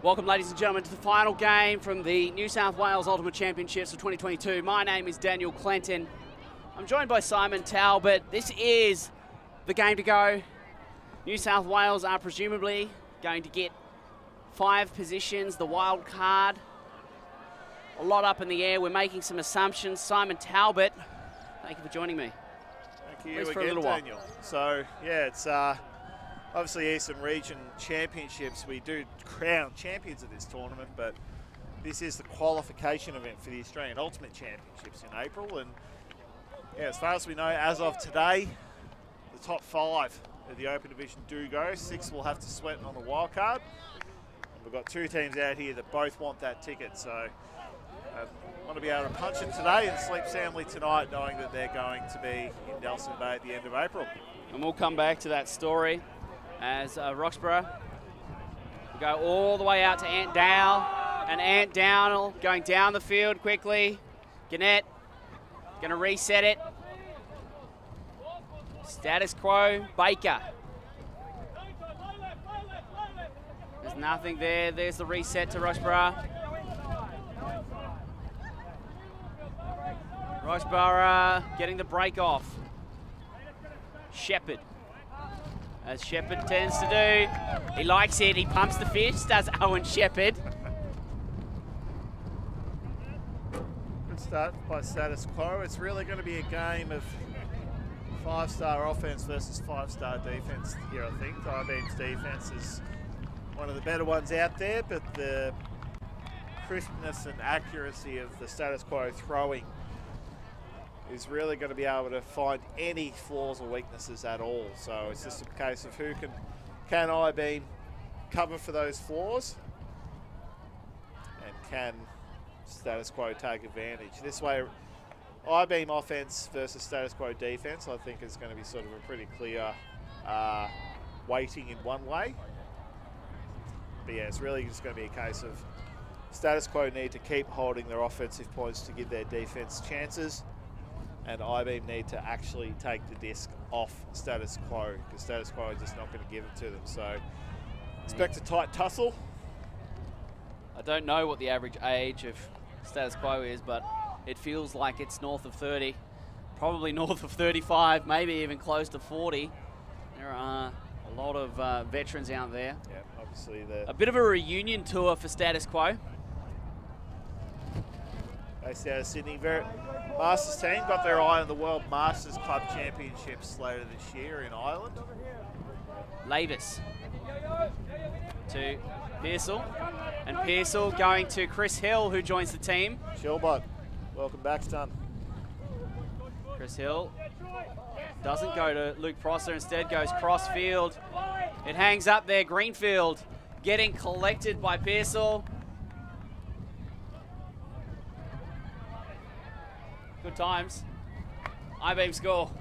Welcome, ladies and gentlemen, to the final game from the New South Wales Ultimate Championships of 2022. My name is Daniel Clenton. I'm joined by Simon Talbot. This is the game to go. New South Wales are presumably going to get 5 positions, the wild card. A lot up in the air. We're making some assumptions. Simon Talbot, thank you for joining me. Thank you again, Daniel. So, yeah, it's obviously Eastern Region Championships. We do crown champions of this tournament, but this is the qualification event for the Australian Ultimate Championships in April. And yeah, as far as we know, as of today, the top 5 of the Open Division do go. 6 will have to sweat on the wild card. And we've got 2 teams out here that both want that ticket. So want to be able to punch it today and sleep soundly tonight, knowing that they're going to be in Nelson Bay at the end of April. And we'll come back to that story as Roxburgh go all the way out to Ant Dowell, and Ant Dowell going down the field quickly. Gannett going to reset it. Status quo, Baker. There's nothing there. There's the reset to Roxburgh. Roxburgh getting the break off. Shepherd. As Shepherd tends to do. He likes it. He pumps the fist, does Owen Shepherd. Good start by Status Quo. It's really going to be a game of 5-star offense versus 5-star defense here, I think. IBM's defense is one of the better ones out there, but the crispness and accuracy of the Status Quo throwing is really going to be able to find any flaws or weaknesses at all. So it's just a case of who can I-beam cover for those flaws, and can Status Quo take advantage. This way, I-beam offense versus Status Quo defense, I think is going to be sort of a pretty clear weighting in one way. But yeah, it's really just going to be a case of Status Quo need to keep holding their offensive points to give their defense chances, and I-beam need to actually take the disc off Status Quo, because Status Quo is just not going to give it to them. So expect a tight tussle. I don't know what the average age of Status Quo is, but it feels like it's north of 30, probably north of 35, maybe even close to 40. There are a lot of veterans out there. Yeah, obviously a bit of a reunion tour for Status Quo. Based out of Sydney. Masters team got their eye on the World Masters Club Championships later this year in Ireland. Lavis to Pearsall, and Pearsall going to Chris Hill, who joins the team. Shilbot, welcome back, son. Chris Hill doesn't go to Luke Prosser, instead goes crossfield. It hangs up there. Greenfield getting collected by Pearsall. Good times. I-beam score.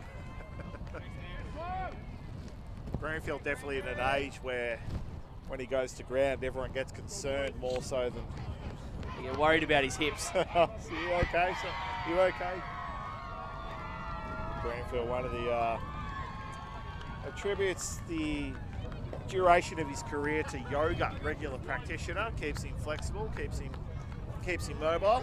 Greenfield definitely in an age where when he goes to ground, everyone gets concerned more so than... You get worried about his hips. So you okay, sir? You okay? Greenfield, one of the... attributes the duration of his career to yoga. Regular practitioner, keeps him flexible, keeps him mobile.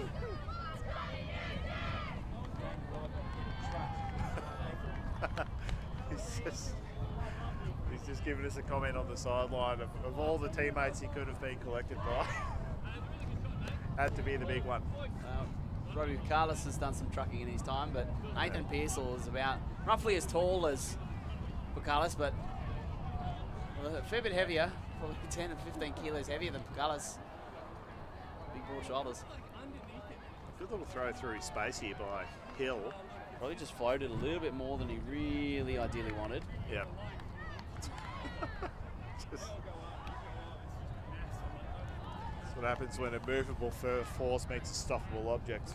He's just giving us a comment on the sideline of all the teammates he could have been collected by. Had to be the big one. Robbie Carlos has done some trucking in his time, but Nathan Pearsall is about roughly as tall as Bucalis, but a fair bit heavier, probably 10 and 15 kilos heavier than Bucalis. Big broad shoulders. Good little throw through his space here by Hill. Probably just floated a little bit more than he really ideally wanted. Yeah. That's what happens when a movable force meets a stoppable object.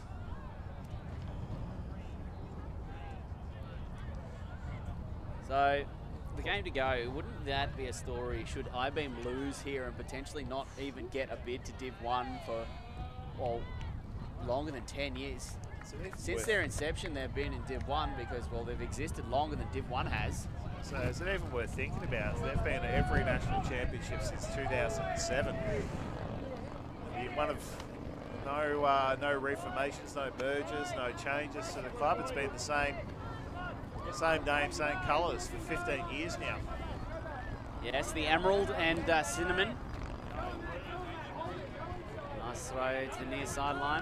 So, the game to go, wouldn't that be a story should I-beam lose here and potentially not even get a bid to Div 1 for, well, longer than 10 years? Since their inception, they've been in Div 1 because, well, they've existed longer than Div 1 has. So is it even worth thinking about? They've been at every national championship since 2007. One of no reformations, no mergers, no changes to the club. It's been the same name, same colours for 15 years now. Yes, the emerald and cinnamon. Nice throw to the near sideline.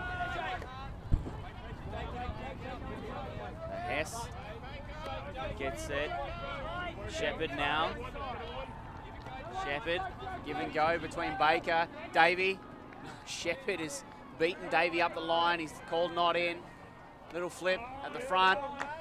Hess gets it. Shepherd now. Shepherd, give and go between Baker, Davey. Shepherd has beaten Davey up the line. He's called not in. Little flip at the front.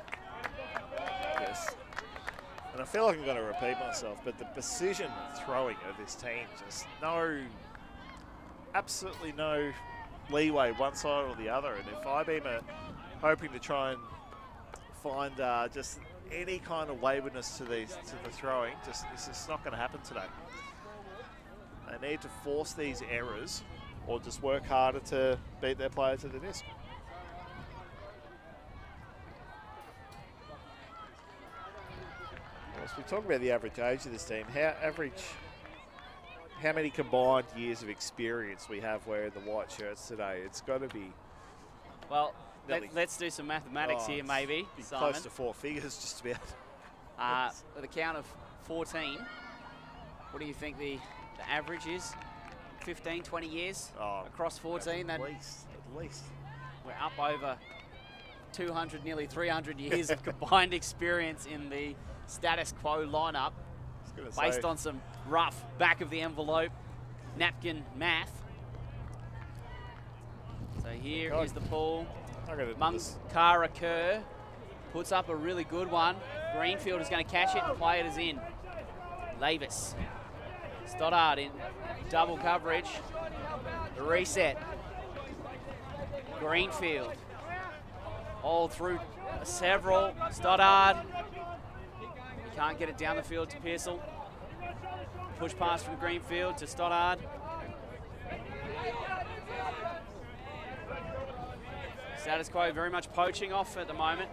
Yes. And I feel like I'm going to repeat myself, but the precision throwing of this team, just absolutely no leeway one side or the other. And if IBEAM are hoping to try and find just any kind of waywardness to the throwing, it's just not going to happen today. They need to force these errors or just work harder to beat their player to the disc. Well, as we talk about the average age of this team, how many combined years of experience we have wearing the white shirts today? It's got to be... Well, let's do some mathematics here, maybe, Simon. Close to 4 figures, just to be able to... With a count of 14, what do you think the average is? 15, 20 years across 14? At least. We're up over 200, nearly 300 years of combined experience in the status quo lineup, based on some rough back of the envelope napkin math. So here is the pull. Munkara Kerr puts up a really good one. Greenfield is going to catch it and play it as in. Lavis. Stoddard in double coverage. The reset. Greenfield. All through several. Stoddard. He can't get it down the field to Pearsall. Push pass from Greenfield to Stoddard. Status quo very much poaching off at the moment.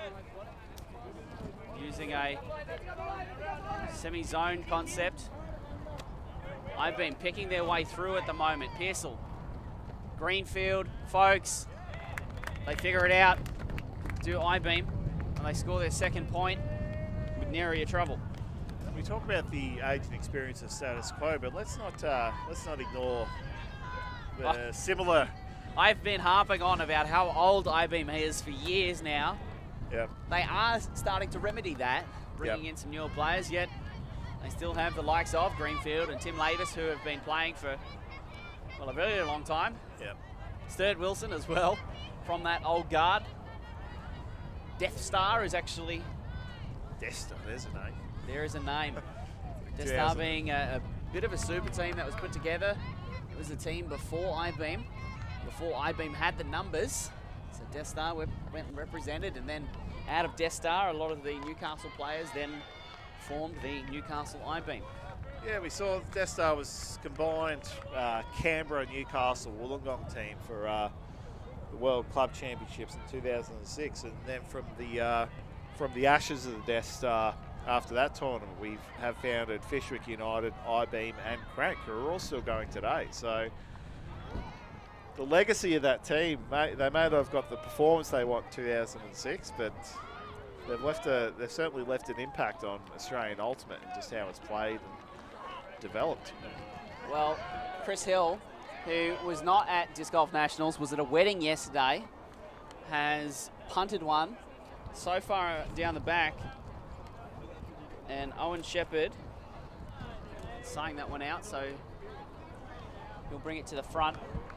Using a semi-zone concept. I've been picking their way through at the moment. Pearsall, Greenfield, folks, they figure it out. Do IBEAM, and they score their second point with near area trouble. We talk about the age and experience of status quo, but let's not ignore the similar. I've been harping on about how old IBEAM is for years now. Yep. They are starting to remedy that, bringing in some newer players, yet they still have the likes of Greenfield and Tim Lavis, who have been playing for, well, a very long time. Yep. Sturt Wilson as well, from that old guard. Death Star is actually... Death Star, there's a name. There is a name. Death Star being a bit of a super team that was put together. It was a team before IBEAM had the numbers. So Death Star went represented, and then out of Death Star, a lot of the Newcastle players then formed the Newcastle IBEAM. Yeah, we saw Death Star was combined Canberra, Newcastle, Wollongong team for the World Club Championships in 2006, and then from the ashes of the Death Star after that tournament, we have founded Fishwick United, IBEAM, and Crank, who are all still going today. So the legacy of that team, they may not have got the performance they want in 2006, but they've certainly left an impact on Australian Ultimate and just how it's played and developed. Well, Chris Hill, who was not at Disc Golf Nationals, was at a wedding yesterday, has punted one so far down the back, and Owen Shepherd saying that one out, so he'll bring it to the front.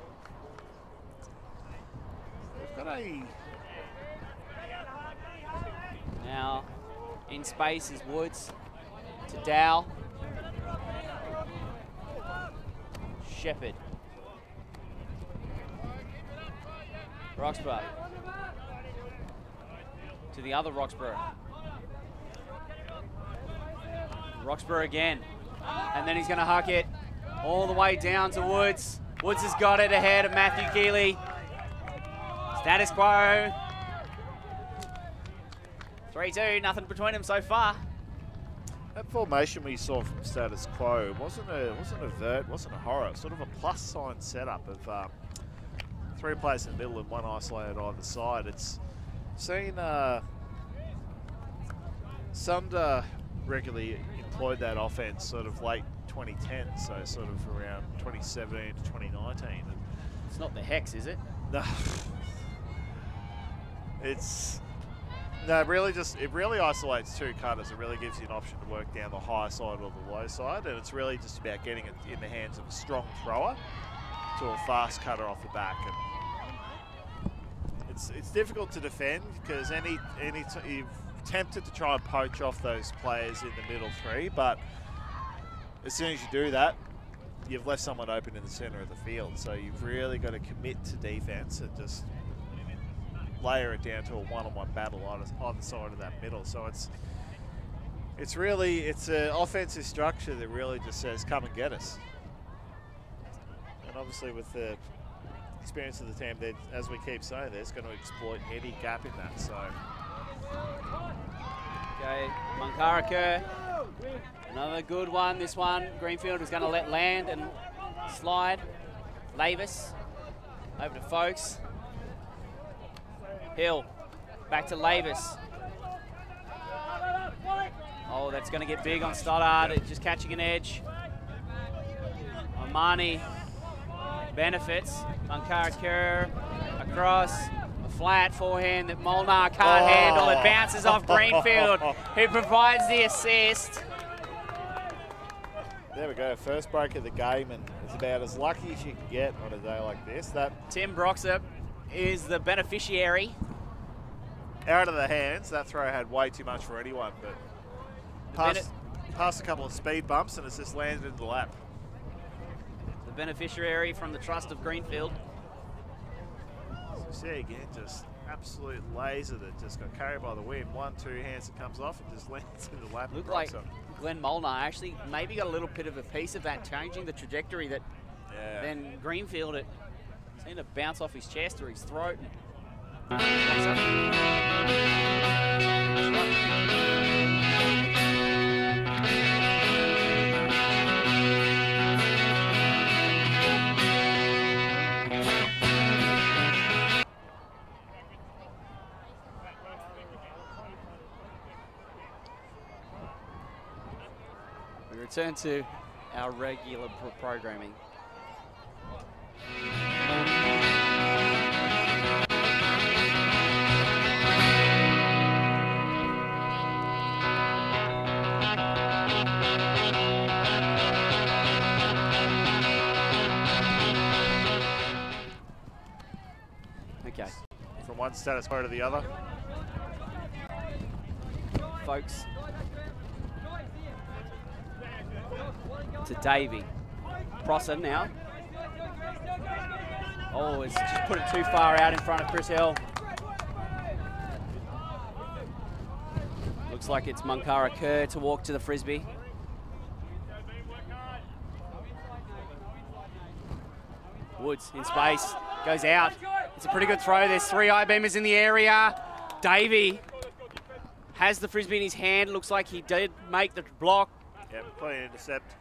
We've got a... Now in space is Woods to Dow. Shepherd. Roxburgh. To the other Roxburgh. Roxburgh again. And then he's going to huck it all the way down to Woods. Woods has got it ahead of Matthew Keeley. Status quo. 3-2, nothing between them so far. That formation we saw from status quo wasn't a horror. Sort of a plus sign setup of 3 players in the middle and 1 isolated either side. It's seen Sunder regularly employed that offense sort of late 2010, so sort of around 2017 to 2019. And it's not the hex, is it? no, it really isolates 2 cutters. It really gives you an option to work down the high side or the low side, and it's really just about getting it in the hands of a strong thrower to a fast cutter off the back. And it's difficult to defend because you've tempted to try and poach off those players in the middle 3, but as soon as you do that, you've left someone open in the center of the field. So you've really got to commit to defense and just layer it down to a one-on-one battle on either side of that middle. So it's an offensive structure that really just says, come and get us. And obviously with the experience of the team, as we keep saying, they're going to exploit any gap in that. So. Okay, Munkaraka, another good one. This one, Greenfield is going to let land and slide. Lavis, over to Folks. Hill, back to Lavis. Oh, that's going to get big on Stoddard. It's just catching an edge. Armani benefits. Munkaraka across. Flat forehand that Molnar can't handle. It bounces off Greenfield, who provides the assist. There we go, first break of the game, and it's about as lucky as you can get on a day like this. Tim Broxer is the beneficiary. Out of the hands, that throw had way too much for anyone, but past a couple of speed bumps and it's just landed in the lap. The beneficiary from the trust of Greenfield. See again, just absolute laser that just got carried by the wind. 1-2 hands it comes off and just lands in the lap. Looked like Glenn Molnar actually maybe got a little bit of a piece of that, changing the trajectory that then Greenfield it seemed to bounce off his chest or his throat. Return to our regular programming. Okay. From one status quo to the other. Folks. To Davey. Prosser now. Oh, it's just put it too far out in front of Chris Hill. Looks like it's Munkaraka to walk to the frisbee. Woods in space, goes out. It's a pretty good throw. There's 3 I-beamers in the area. Davey has the frisbee in his hand. Looks like he did make the block. Yep, clean intercept.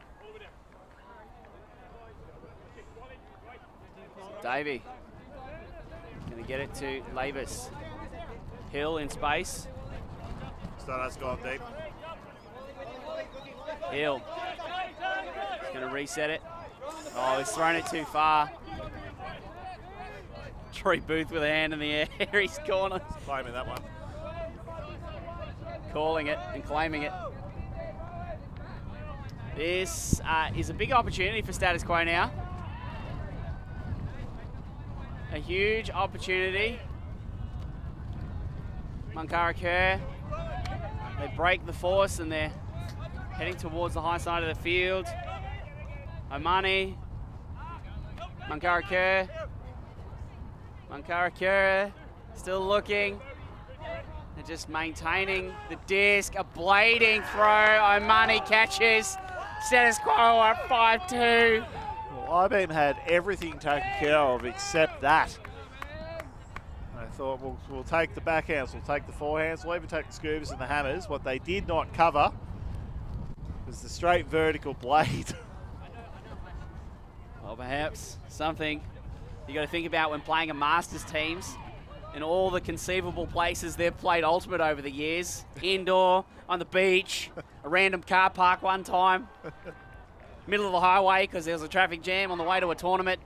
Davey going to get it to Lavis. Hill in space. Stoddard's gone deep. Hill going to reset it. Oh, he's thrown it too far. Troy Booth with a hand in the air. He's corner. Claiming that one. Calling it and claiming it. This is a big opportunity for status quo now. A huge opportunity. Munkaraka, they break the force and they're heading towards the high side of the field. Omani, Munkaraka still looking. They're just maintaining the disc. A blading throw. Omani catches. Status quo at 5-2. Well, I-beam had everything taken care of except that. I thought we'll take the backhands, we'll take the forehands, we'll even take the scoobers and the hammers. What they did not cover It's the straight vertical blade. Well, perhaps something you got to think about when playing a Masters teams in all the conceivable places they've played Ultimate over the years. Indoor, on the beach, a random car park one time, middle of the highway because there was a traffic jam on the way to a tournament.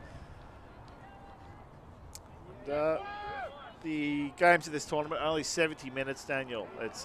And, the games of this tournament only 70 minutes, Daniel. It's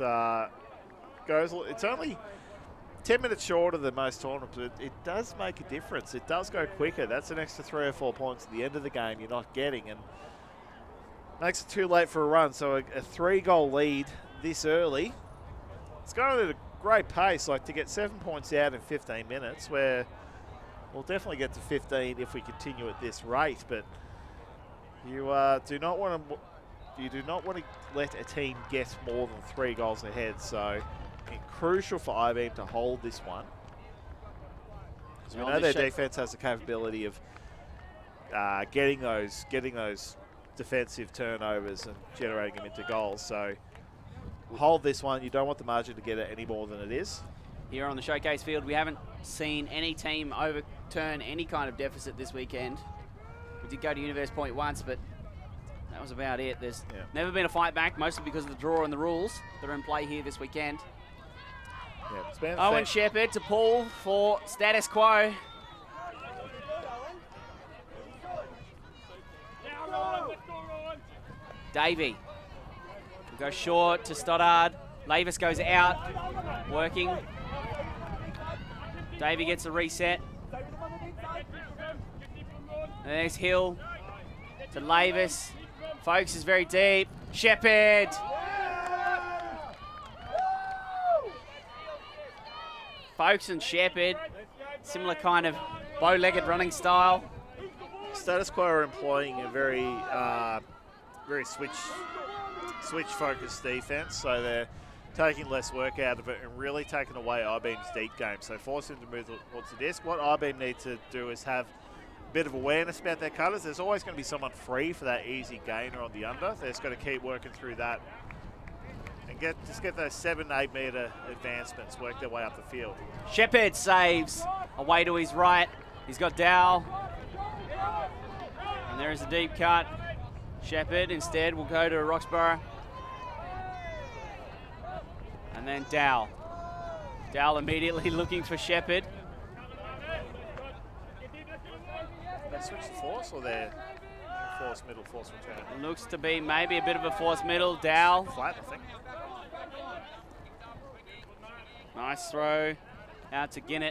only 10 minutes shorter than most tournaments, but it does make a difference. It does go quicker. That's an extra 3 or 4 points at the end of the game you're not getting, and makes it too late for a run. So a 3-goal lead this early, it's going at a great pace. Like, to get 7 points out in 15 minutes, where we'll definitely get to 15 if we continue at this rate, but you do not want to let a team get more than 3 goals ahead. So crucial for IBM to hold this one, because we know their defense has the capability of getting those defensive turnovers and generating them into goals. So hold this one. You don't want the margin to get it any more than it is. Here on the showcase field, we haven't seen any team overturn any kind of deficit this weekend. We did go to Universe Point once, but that was about it. There's never been a fight back, mostly because of the draw and the rules that are in play here this weekend. Yeah, Owen Shepherd to pull for status quo. Davey will go short to Stoddard. Lavis goes out, working. Davey gets a reset. And there's Hill to Lavis. Folks is very deep. Shepherd. Folks and Shepherd, similar kind of bow-legged running style. Status Quo are employing a very switch-focused defense, so they're taking less work out of it and really taking away IBM's deep game. So force him to move towards the disc. What IBM need to do is have a bit of awareness about their cutters. There's always going to be someone free for that easy gainer on the under. They're just got to keep working through that and just get those 7-8 metre advancements, work their way up the field. Shepherd saves away to his right. He's got Dow. And there is a deep cut. Shepherd instead will go to Roxborough. And then Dow. Dow immediately looking for Shepherd. They switch the force, or they're force middle, force return? It looks to be maybe a bit of a force middle. Dow. Flat, I think. Nice throw out to Ginnett.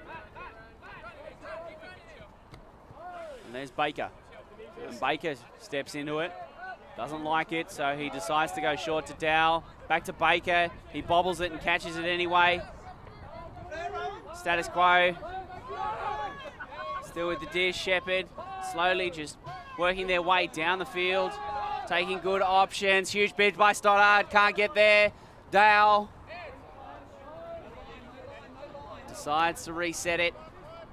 And there's Baker. And Baker steps into it. Doesn't like it, so he decides to go short to Dow. Back to Baker. He bobbles it and catches it anyway. Status quo. Still with the dish. Shepherd slowly just working their way down the field. Taking good options. Huge bid by Stoddard. Can't get there. Dow decides to reset it.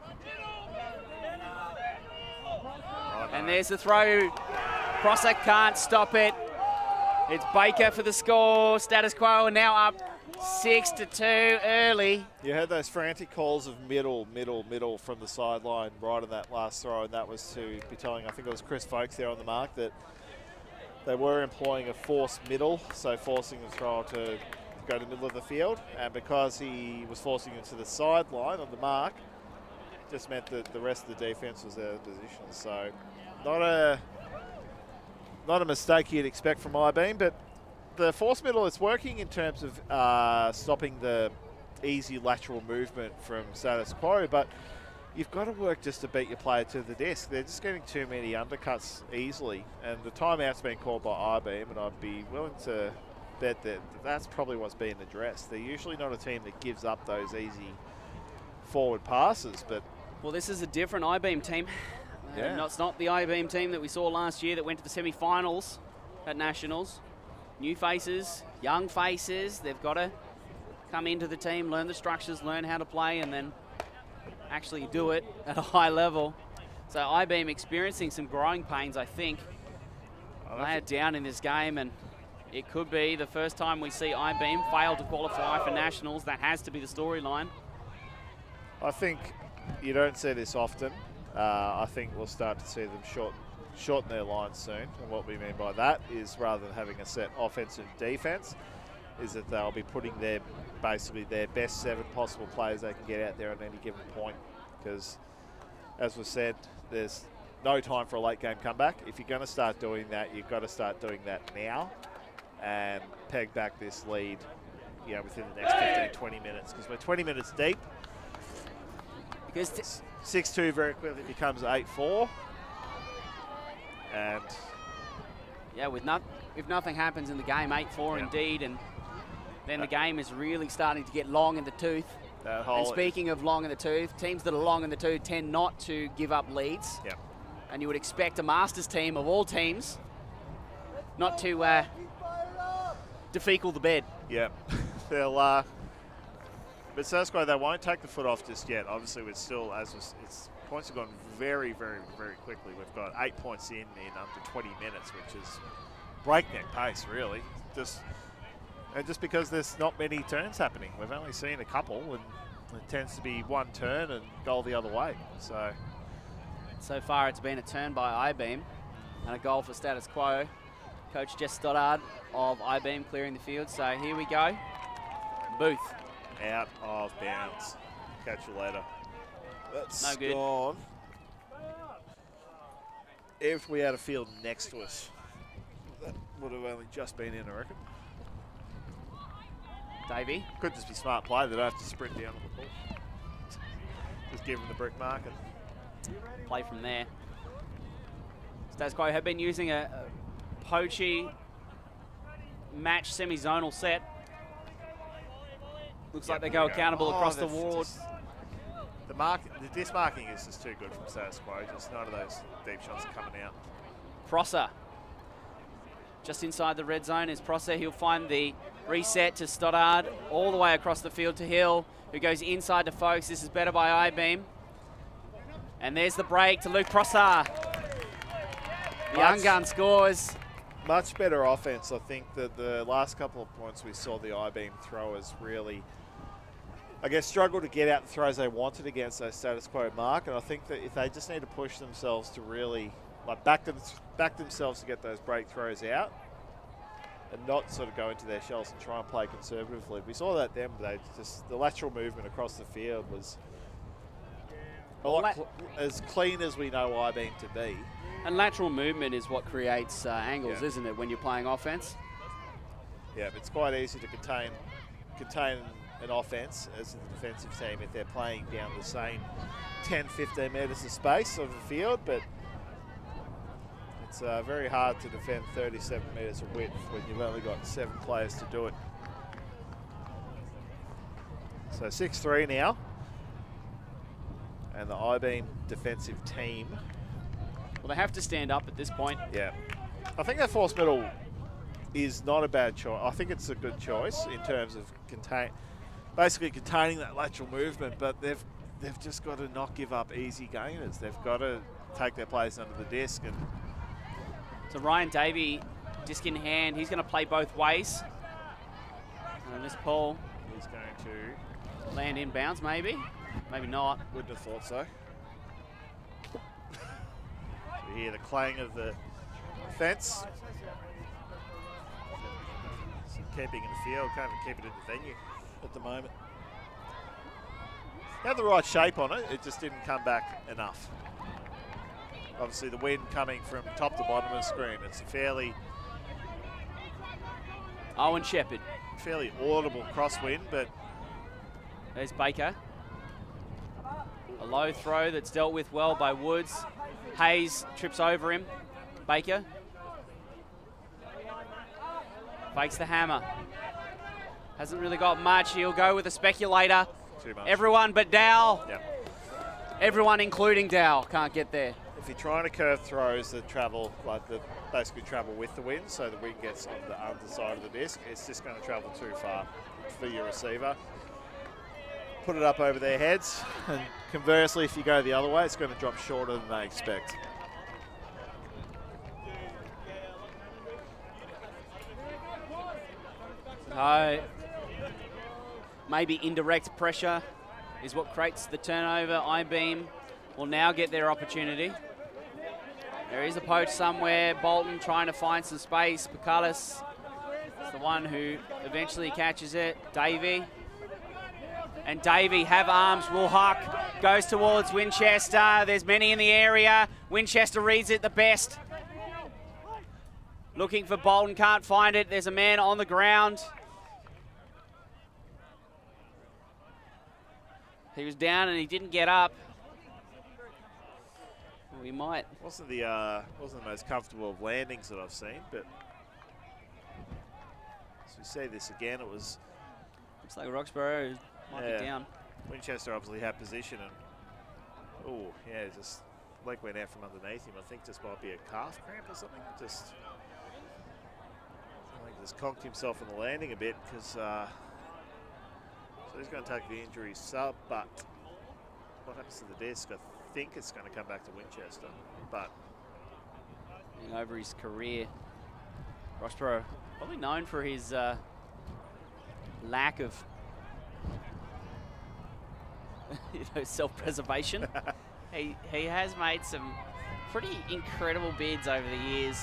And there's the throw. Prosser can't stop it. It's Baker for the score. Status quo now up 6-2 early. You had those frantic calls of middle from the sideline right on that last throw, and that was to be telling, I think it was Chris Folks there on the mark, that they were employing a forced middle, so forcing the thrower to go to the middle of the field, and because he was forcing him to the sideline on the mark, just meant that the rest of the defense was out of position. So not a mistake you'd expect from IBM, but the force middle is working in terms of stopping the easy lateral movement from status quo, but you've got to work just to beat your player to the disc. They're just getting too many undercuts easily, and the timeout's been called by IBM, and I'd be willing to bet that that's probably what's being addressed. They're usually not a team that gives up those easy forward passes, but... Well, this is a different IBM team. It's not the IBM team that we saw last year that went to the semi-finals at Nationals. New faces, young faces, they've got to come into the team, learn the structures, learn how to play, and then actually do it at a high level. So IBM experiencing some growing pains, I think. Lay it down in this game, and it could be the first time we see IBM fail to qualify for Nationals. That has to be the storyline. I think you don't see this often. I think we'll start to see them shorten their lines soon. And what we mean by that is, rather than having a set offense and defense, is that they'll be putting basically their best 7 possible players they can get out there at any given point. Because, as was said, there's no time for a late game comeback. If you're going to start doing that, you've got to start doing that now and peg back this lead, within the next 15, 20 minutes. Because we're 20 minutes deep. Because 6-2 very quickly becomes 8-4. And yeah, if nothing happens in the game, 8-4 indeed, and then the game is really starting to get long in the tooth. And speaking of long in the tooth, teams that are long in the tooth tend not to give up leads. Yeah. And you would expect a Masters team of all teams not to defecal the bed. Yeah. They'll but Sasquatch, they won't take the foot off just yet. Obviously, we're still, points have gone very, very, very quickly. We've got 8 points in under 20 minutes, which is breakneck pace, really. Just because there's not many turns happening. We've only seen a couple, and it tends to be one turn and goal the other way. So far, it's been a turn by I-Beam and a goal for Status Quo. Coach Jess Stoddard of I-Beam clearing the field. So here we go. Booth. Out of bounds. Catch you later. That's no good. Gone. If we had a field next to us, that would have only just been in, I reckon. Davey. Could just be smart play. They don't have to sprint down on the ball. Just give them the brick mark and play from there. Status Quo have been using a poachy match semi-zonal set. Looks like they go accountable across the ward. The disc marking is just too good from Status Quo. Just none of those deep shots are coming out. Prosser. Just inside the red zone is Prosser. He'll find the reset to Stoddard all the way across the field to Hill, who goes inside to Folks. This is better by I-Beam. And there's the break to Luke Prosser. The young gun scores. Much better offense. I think that the last couple of points we saw the I-Beam throwers really, struggle to get out the throws they wanted against those Status Quo mark. And I think that if they just need to push themselves to really back themselves to get those break throws out and not sort of go into their shells and try and play conservatively. We saw that then, but the lateral movement across the field was as clean as we know I-Beam to be. And lateral movement is what creates angles, isn't it, when you're playing offense? Yeah, it's quite easy to contain an offense as a defensive team if they're playing down the same 10, 15 metres of space of the field, but it's very hard to defend 37 metres of width when you've only got 7 players to do it. So 6-3 now. And the I-Beam defensive team. Well, they have to stand up at this point. Yeah. I think that force middle is not a bad choice. I think it's a good choice in terms of basically containing that lateral movement, but they've just got to not give up easy gainers. They've got to take their place under the disc. And so Ryan Davey, disc in hand, he's going to play both ways. And this ball is going to land inbounds, maybe. Maybe not. Wouldn't have thought so. You hear the clang of the fence. Some keeping in the field, can't even keep it in the venue at the moment. Had the right shape on it, it just didn't come back enough. Obviously the wind coming from top to bottom of the screen. It's a fairly Owen Shepherd. Fairly audible crosswind, but there's Baker. A low throw that's dealt with well by Woods. Hayes trips over him. Baker fakes the hammer. Hasn't really got much. He'll go with a speculator. Too much. Everyone but Dow. Yep. Everyone, including Dow, can't get there. If you're trying to curve throws that travel, basically travel with the wind, so the wind gets on the underside of the disc, it's just going to travel too far for your receiver. Put it up over their heads, and conversely, if you go the other way, it's going to drop shorter than they expect. Maybe indirect pressure is what creates the turnover. I-beam will now get their opportunity. There is a poach somewhere. Bolton trying to find some space. Pucalis is the one who eventually catches it. Davey. And Davey have arms, will huck, goes towards Winchester. There's many in the area. Winchester reads it the best. Looking for Bolton, can't find it. There's a man on the ground. He was down and he didn't get up. We might. Wasn't the most comfortable of landings that I've seen, but as we say this again, it was. Looks like Roxborough might be down. Winchester obviously had position and oh yeah, just leg went out from underneath him. I think this might be a calf cramp or something. I think just conked himself on the landing a bit because so he's going to take the injury sub. But what happens to the disc? I think it's going to come back to Winchester. But over his career, Roxborough probably known for his lack of self-preservation. he has made some pretty incredible bids over the years.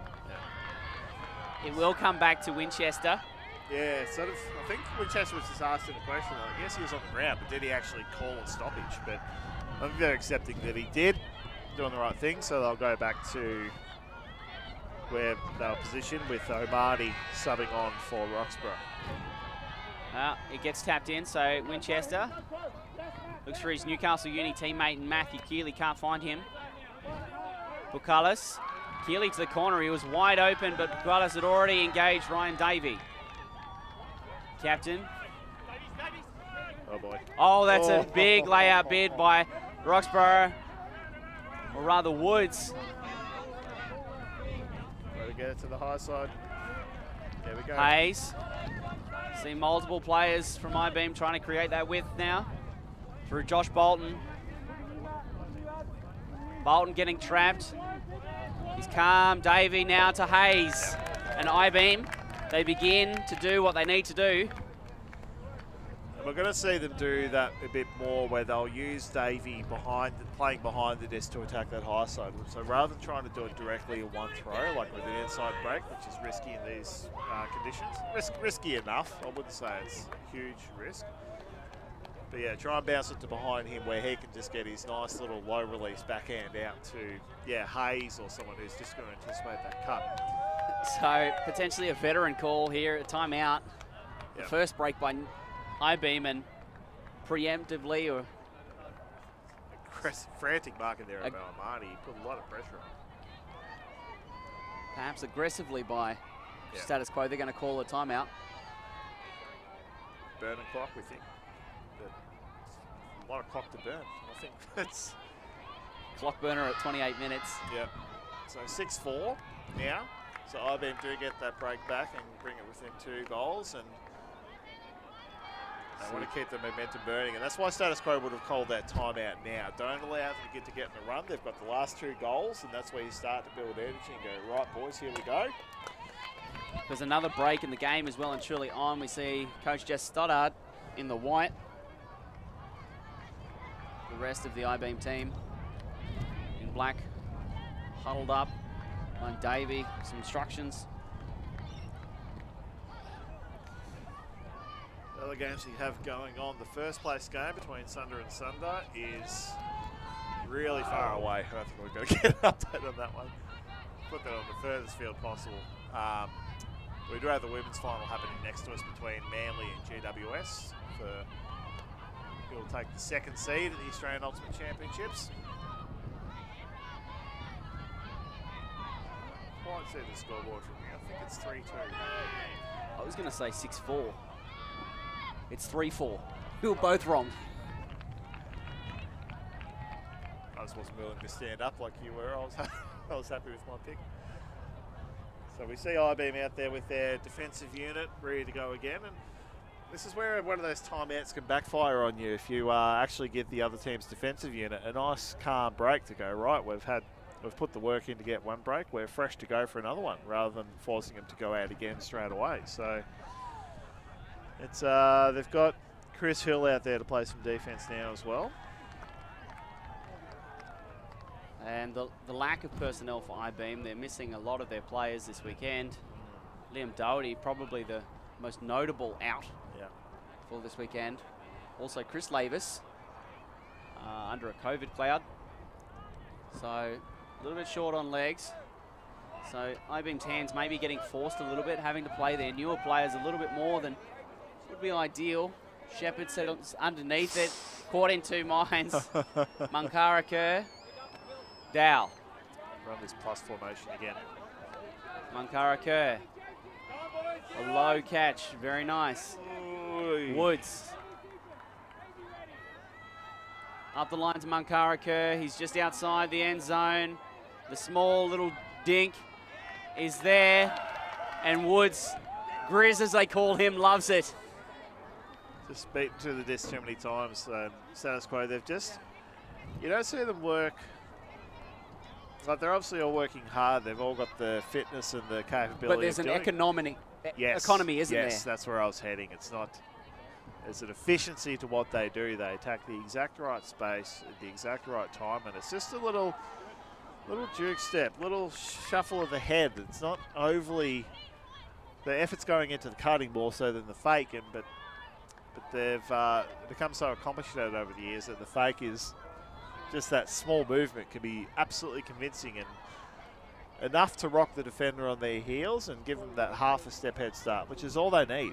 It will come back to Winchester. Yeah, sort of. I think Winchester was just asked him a question. Like, yes, he was on the ground, but did he actually call a stoppage? But I'm very accepting that he did, doing the right thing. So they'll go back to where they were positioned with Omadi subbing on for Roxborough. It gets tapped in, so Winchester looks for his Newcastle Uni teammate Matthew Keeley, can't find him. Pucalis, Keeley to the corner, he was wide open, but Pucalis had already engaged Ryan Davey. Captain. Oh boy. Oh, that's a big layout bid by Roxborough, or rather Woods. Try to get it to the high side. There we go. Hayes. See multiple players from I-beam trying to create that width now through Josh Bolton. Bolton getting trapped. He's calm. Davey now to Hayes. And I-beam, they begin to do what they need to do. We're going to see them do that a bit more, where they'll use Davey playing behind the disc to attack that high side. So rather than trying to do it directly in one throw, like with an inside break, which is risky in these conditions. Risky enough. I wouldn't say it's a huge risk. But yeah, try and bounce it to behind him where he can just get his nice little low release backhand out to, Hayes or someone who's just going to anticipate that cut. So potentially a veteran call here, a timeout. The first break by I-beam and preemptively or frantic marking there about Omadi. He put a lot of pressure on. Perhaps aggressively by status quo. They're going to call a timeout. Burning clock, we think. But a lot of clock to burn. I think that's clock burner at 28 minutes. Yep. So 6-4 now. So I-beam do get that break back and bring it within 2 goals, and they want to keep the momentum burning, and that's why status quo would have called that timeout now. Don't allow them to get in the run. They've got the last 2 goals, and that's where you start to build energy and go, right, boys, here we go. There's another break in the game as well and truly on. We see Coach Jess Stoddard in the white. The rest of the I-beam team in black, huddled up on Davey, some instructions. The other games we have going on, the first place game between Sunder and Sunder is really far away. I don't think we're going to get an update on that one. Put that on the furthest field possible. We do have the women's final happening next to us between Manly and GWS for who will take the 2nd seed at the Australian Ultimate Championships. Quite see the scoreboard from here. I think it's 3-2. I was going to say 6-4. It's 3-4. We were both wrong. I just wasn't willing to stand up like you were. I was happy with my pick. So we see I-beam out there with their defensive unit ready to go again, and this is where one of those timeouts can backfire on you if you actually give the other team's defensive unit a nice calm break to go, right, we've put the work in to get one break, we're fresh to go for another one, rather than forcing them to go out again straight away. So it's they've got Chris Hill out there to play some defence now as well. And the lack of personnel for I-Beam, they're missing a lot of their players this weekend. Liam Doherty, probably the most notable out for this weekend. Also Chris Lavis, under a COVID cloud. So a little bit short on legs. So I-Beam's hands may be getting forced a little bit, having to play their newer players a little bit more than would be ideal. Shepherd settles underneath it, caught in two minds. Munkara Kerr, Dow. Run this plus formation again. Munkara Kerr. A low catch, very nice. Oy. Woods. Up the line to Munkara Kerr. He's just outside the end zone. The small little dink is there. And Woods, Grizz as they call him, loves it. Just beaten to the disc too many times. Status quo, they've just, you don't see them work. Like, they're obviously all working hard. They've all got the fitness and the capability. But there's an economy, isn't there? Yes, that's where I was heading. It's not. There's an efficiency to what they do. They attack the exact right space at the exact right time, and it's just a little juke step, little shuffle of the head. It's not overly. The effort's going into the cutting more so than the fake, but they've become so accomplished at it over the years that the fake is just that small movement can be absolutely convincing and enough to rock the defender on their heels and give them that half a step head start, which is all they need.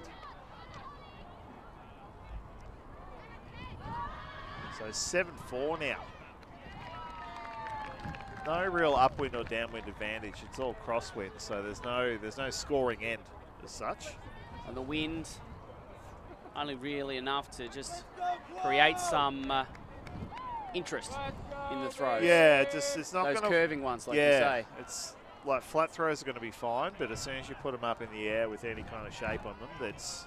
So 7-4 now. No real upwind or downwind advantage. It's all crosswind, so there's no scoring end as such. And the wind only really enough to just create some interest in the throws. Yeah, it's not those gonna, curving ones, like you yeah, say. It's like flat throws are going to be fine, but as soon as you put them up in the air with any kind of shape on them, that's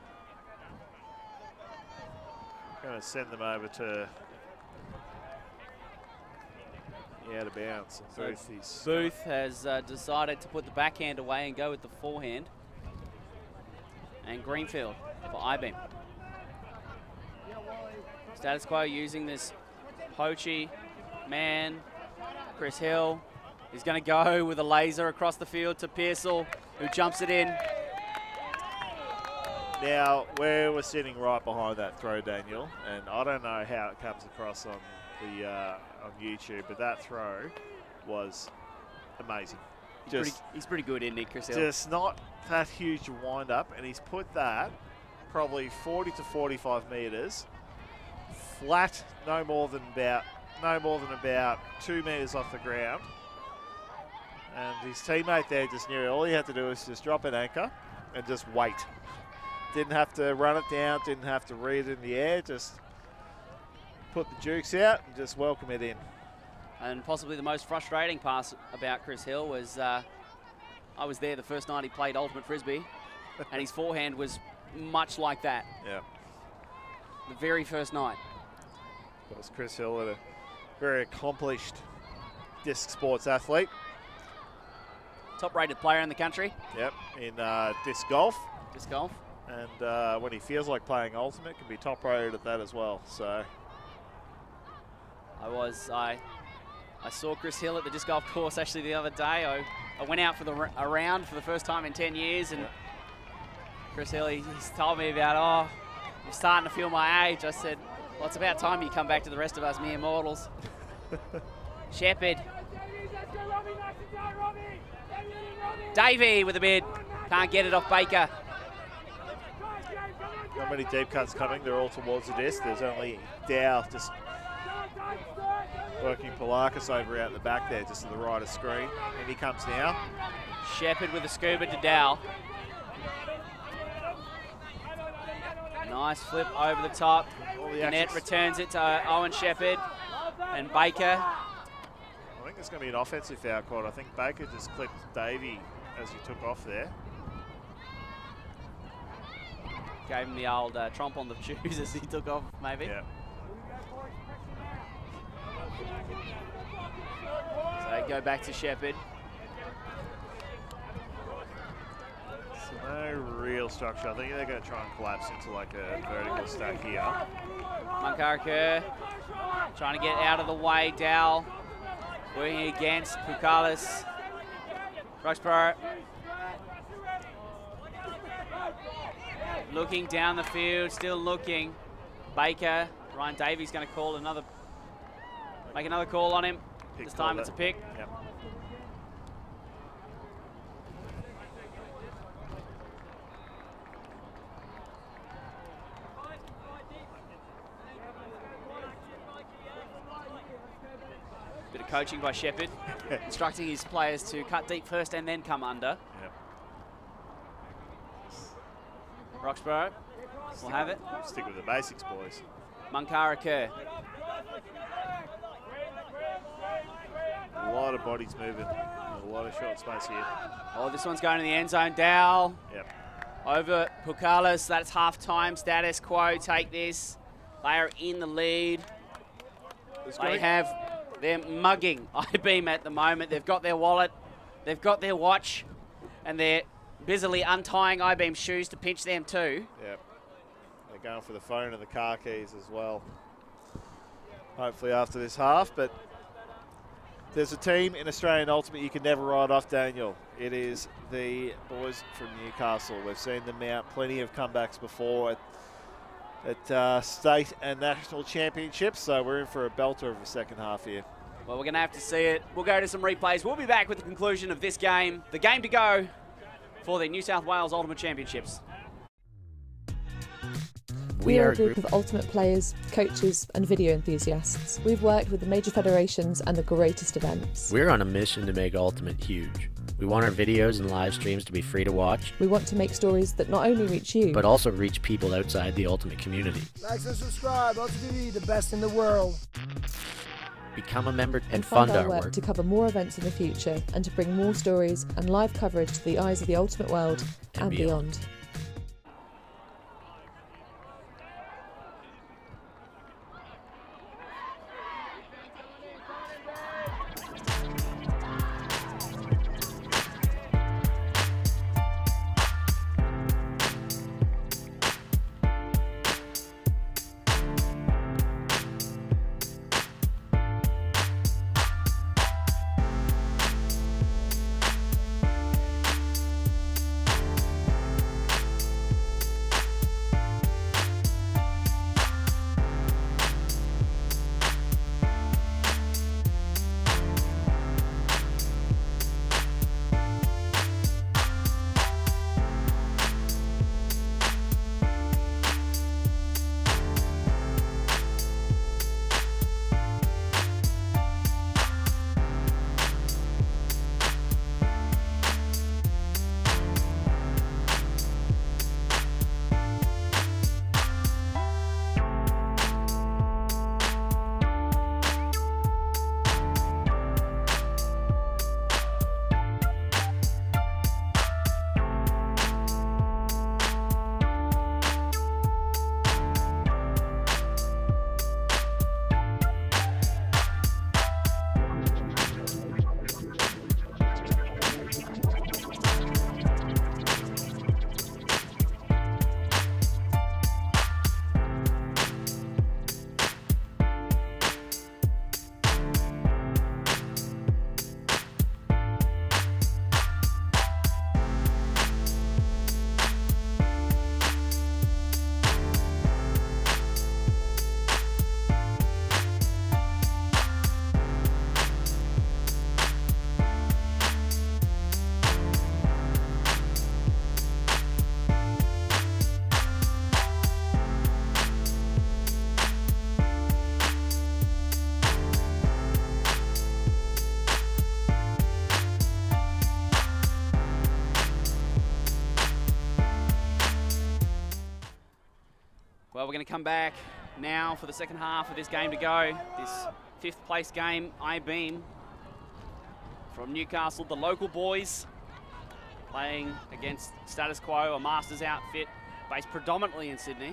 going to send them over to out of bounds. So Booth has decided to put the backhand away and go with the forehand. And Greenfield for I-Beam. Status quo using this poachy man. Chris Hill is going to go with a laser across the field to Pearsall, who jumps it in. Now, we're sitting right behind that throw, Daniel, and I don't know how it comes across on the on YouTube, but that throw was amazing. He's pretty good, isn't he, Chris Hill? Just not that huge wind up, and he's put that probably 40 to 45 metres flat, no more than about 2 metres off the ground. And his teammate there just knew all he had to do was just drop an anchor and just wait. Didn't have to run it down, didn't have to read it in the air, just put the jukes out and just welcome it in. And possibly the most frustrating part about Chris Hill was I was there the first night he played Ultimate Frisbee, and his forehand was much like that. Yeah. The very first night. That was Chris Hill, a very accomplished disc sports athlete. Top-rated player in the country. Yep, in disc golf. Disc golf. And when he feels like playing Ultimate, can be top-rated at that as well. So I saw Chris Hill at the disc golf course actually the other day. I went out for a round for the first time in 10 years, and Chris Hill, he's told me about, I'm starting to feel my age. I said, well, it's about time you come back to the rest of us mere mortals. Shepherd. Davey with a bid. Can't get it off Baker. Not many deep cuts coming. They're all towards the disc. There's only Dow just working Polakis over out the back there, just to the right of screen. And he comes now. Shepherd with a scuba to Dow. Nice flip over the top. Net returns it to Owen Shepherd and Baker. I think it's going to be an offensive foul call. I think Baker just clipped Davey as he took off there. Gave him the old tromp on the shoes as he took off, maybe. Yeah. So go back to Shepherd. So No real structure. I think they're going to try and collapse into like a vertical stack here. Munkaraka trying to get out of the way. Dow working against Pukalis. Roxborough looking down the field, still looking. Baker, Ryan Davies going to call make another call on him. This time it's a pick. Yep. Bit of coaching by Shepherd, instructing his players to cut deep first and then come under. Yep. Roxborough will have it. Stick with the basics, boys. Munkaraka. A lot of bodies moving. A lot of short space here. Oh, this one's going to the end zone. Dow. Yep. Over Pukalis. That's half-time status quo. Take this. They are in the lead. They're mugging I-Beam at the moment. They've got their wallet. They've got their watch. And they're busily untying I-Beam's shoes to pinch them too. Yep. They're going for the phone and the car keys as well. Hopefully after this half, but there's a team in Australian Ultimate you can never write off, Daniel. It is the boys from Newcastle. We've seen them out plenty of comebacks before at state and national championships, so we're in for a belter of a second half here. Well, we're going to have to see it. We'll go to some replays. We'll be back with the conclusion of this game. The game to go for the New South Wales Ultimate Championships. We are a group of ultimate players, coaches and video enthusiasts. We've worked with the major federations and the greatest events. We're on a mission to make Ultimate huge. We want our videos and live streams to be free to watch. We want to make stories that not only reach you, but also reach people outside the Ultimate community. Like and subscribe, ulti.TV, the best in the world. Become a member and fund our our work to cover more events in the future and to bring more stories and live coverage to the eyes of the Ultimate world and beyond. Well, we're going to come back now for the second half of this game to go. This fifth place game, I-Beam from Newcastle, the local boys playing against Status Quo, a Masters outfit based predominantly in Sydney.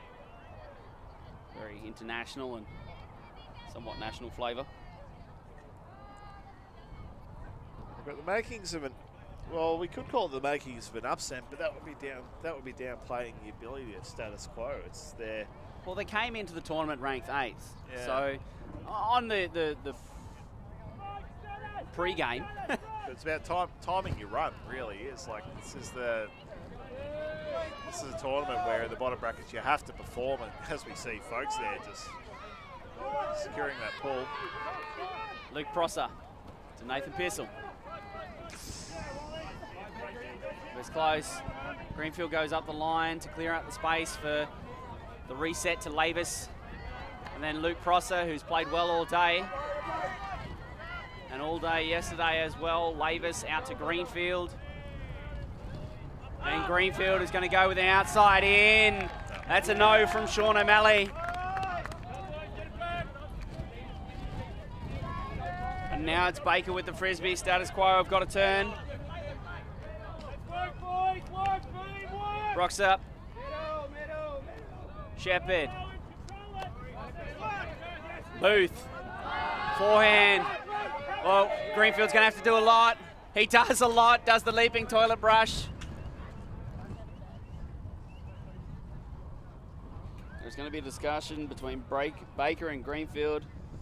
Very international and somewhat national flavour. We've got the makings of an Well, we could call it the makings of an upset, but that would be downplaying the ability of status quo. It's there. Well, they came into the tournament ranked 8th. Yeah. So on the pre-game. It's about timing your run, really. It's like this is a tournament where in the bottom brackets you have to perform, and as we see folks there just securing that pull. Luke Prosser to Nathan Pearsall. It's close. Greenfield goes up the line to clear out the space for the reset to Lavis. And then Luke Prosser, who's played well all day. And all day yesterday as well. Lavis out to Greenfield. And Greenfield is going to go with an outside in. That's a no from Sean O'Malley. And now it's Baker with the frisbee. Status quo have got a turn. Rocks up. Shepherd. Booth. Forehand. Well, Greenfield's going to have to do a lot. He does a lot, does the leaping toilet brush. There's going to be a discussion between Baker and Greenfield.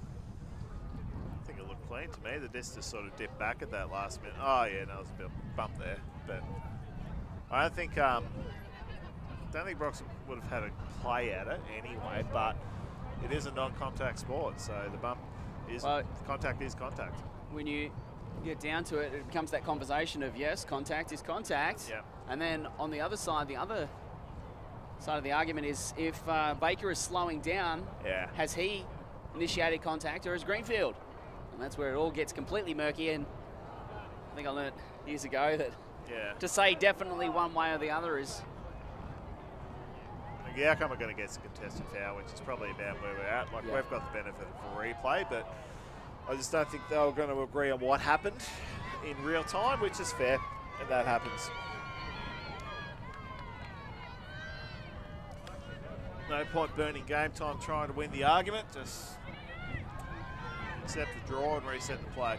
I think it looked clean to me. The disc just sort of dipped back at that last minute. Oh yeah, no, there was a bit of a bump there. But I don't think Brox would have had a play at it anyway, but it is a non-contact sport, so the bump is, contact is contact. When you get down to it, it becomes that conversation of yes, contact is contact. Yeah. And then on the other side of the argument is if Baker is slowing down, has he initiated contact or has Greenfield? And that's where it all gets completely murky, and I think I learned years ago that to say definitely one way or the other is... The outcome are going to get a contested foul, which is probably about where we're at. Like, we've got the benefit of a replay, but I just don't think they were going to agree on what happened in real time, which is fair, and that happens. No point burning game time trying to win the argument. Just accept the draw and reset the play.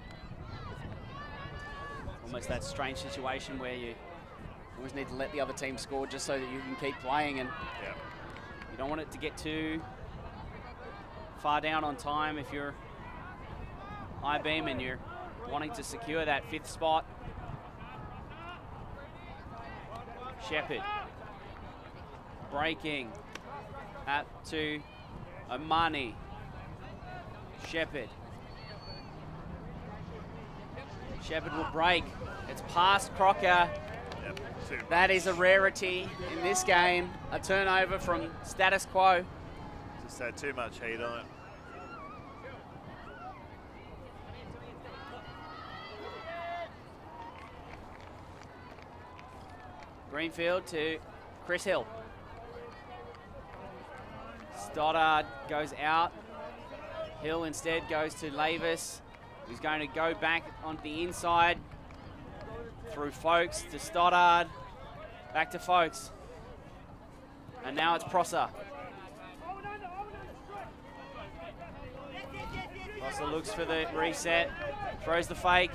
Almost that strange situation where you always need to let the other team score just so that you can keep playing, and you don't want it to get too far down on time if you're I-beam and you're wanting to secure that 5th spot. Shepherd breaking out to Omani. Shepherd will break. It's past Crocker. That is a rarity in this game. A turnover from status quo. Just had too much heat on it. Greenfield to Chris Hill. Stoddard goes out. Hill instead goes to Lavis, who's going to go back onto the inside. Through Folkes to Stoddard. Back to Folkes. And now it's Prosser. Prosser looks for the reset. Throws the fake.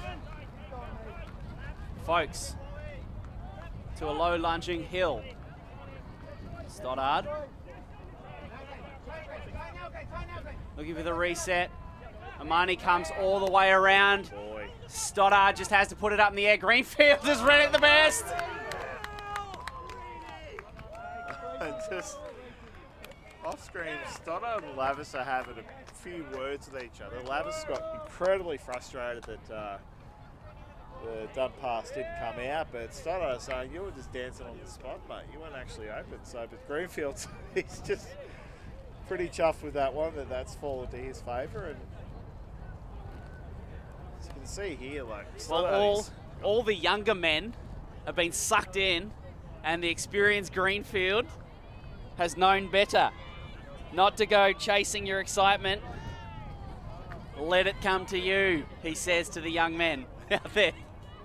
Folkes to a low lunging Hill. Stoddard. Looking for the reset. Amani comes all the way around. Boy. Stoddard just has to put it up in the air. Greenfield has read it the best. And just off screen, Stoddard and Lavis are having a few words with each other. Lavis got incredibly frustrated that the done pass didn't come out, but Stoddard saying, you were just dancing on the spot, mate. You weren't actually open. So, but Greenfield, he's just pretty chuffed with that one, that's fallen to his favour. And as you can see here, like, well, all the younger men have been sucked in, and the experienced Greenfield has known better not to go chasing your excitement. Let it come to you, he says to the young men out there.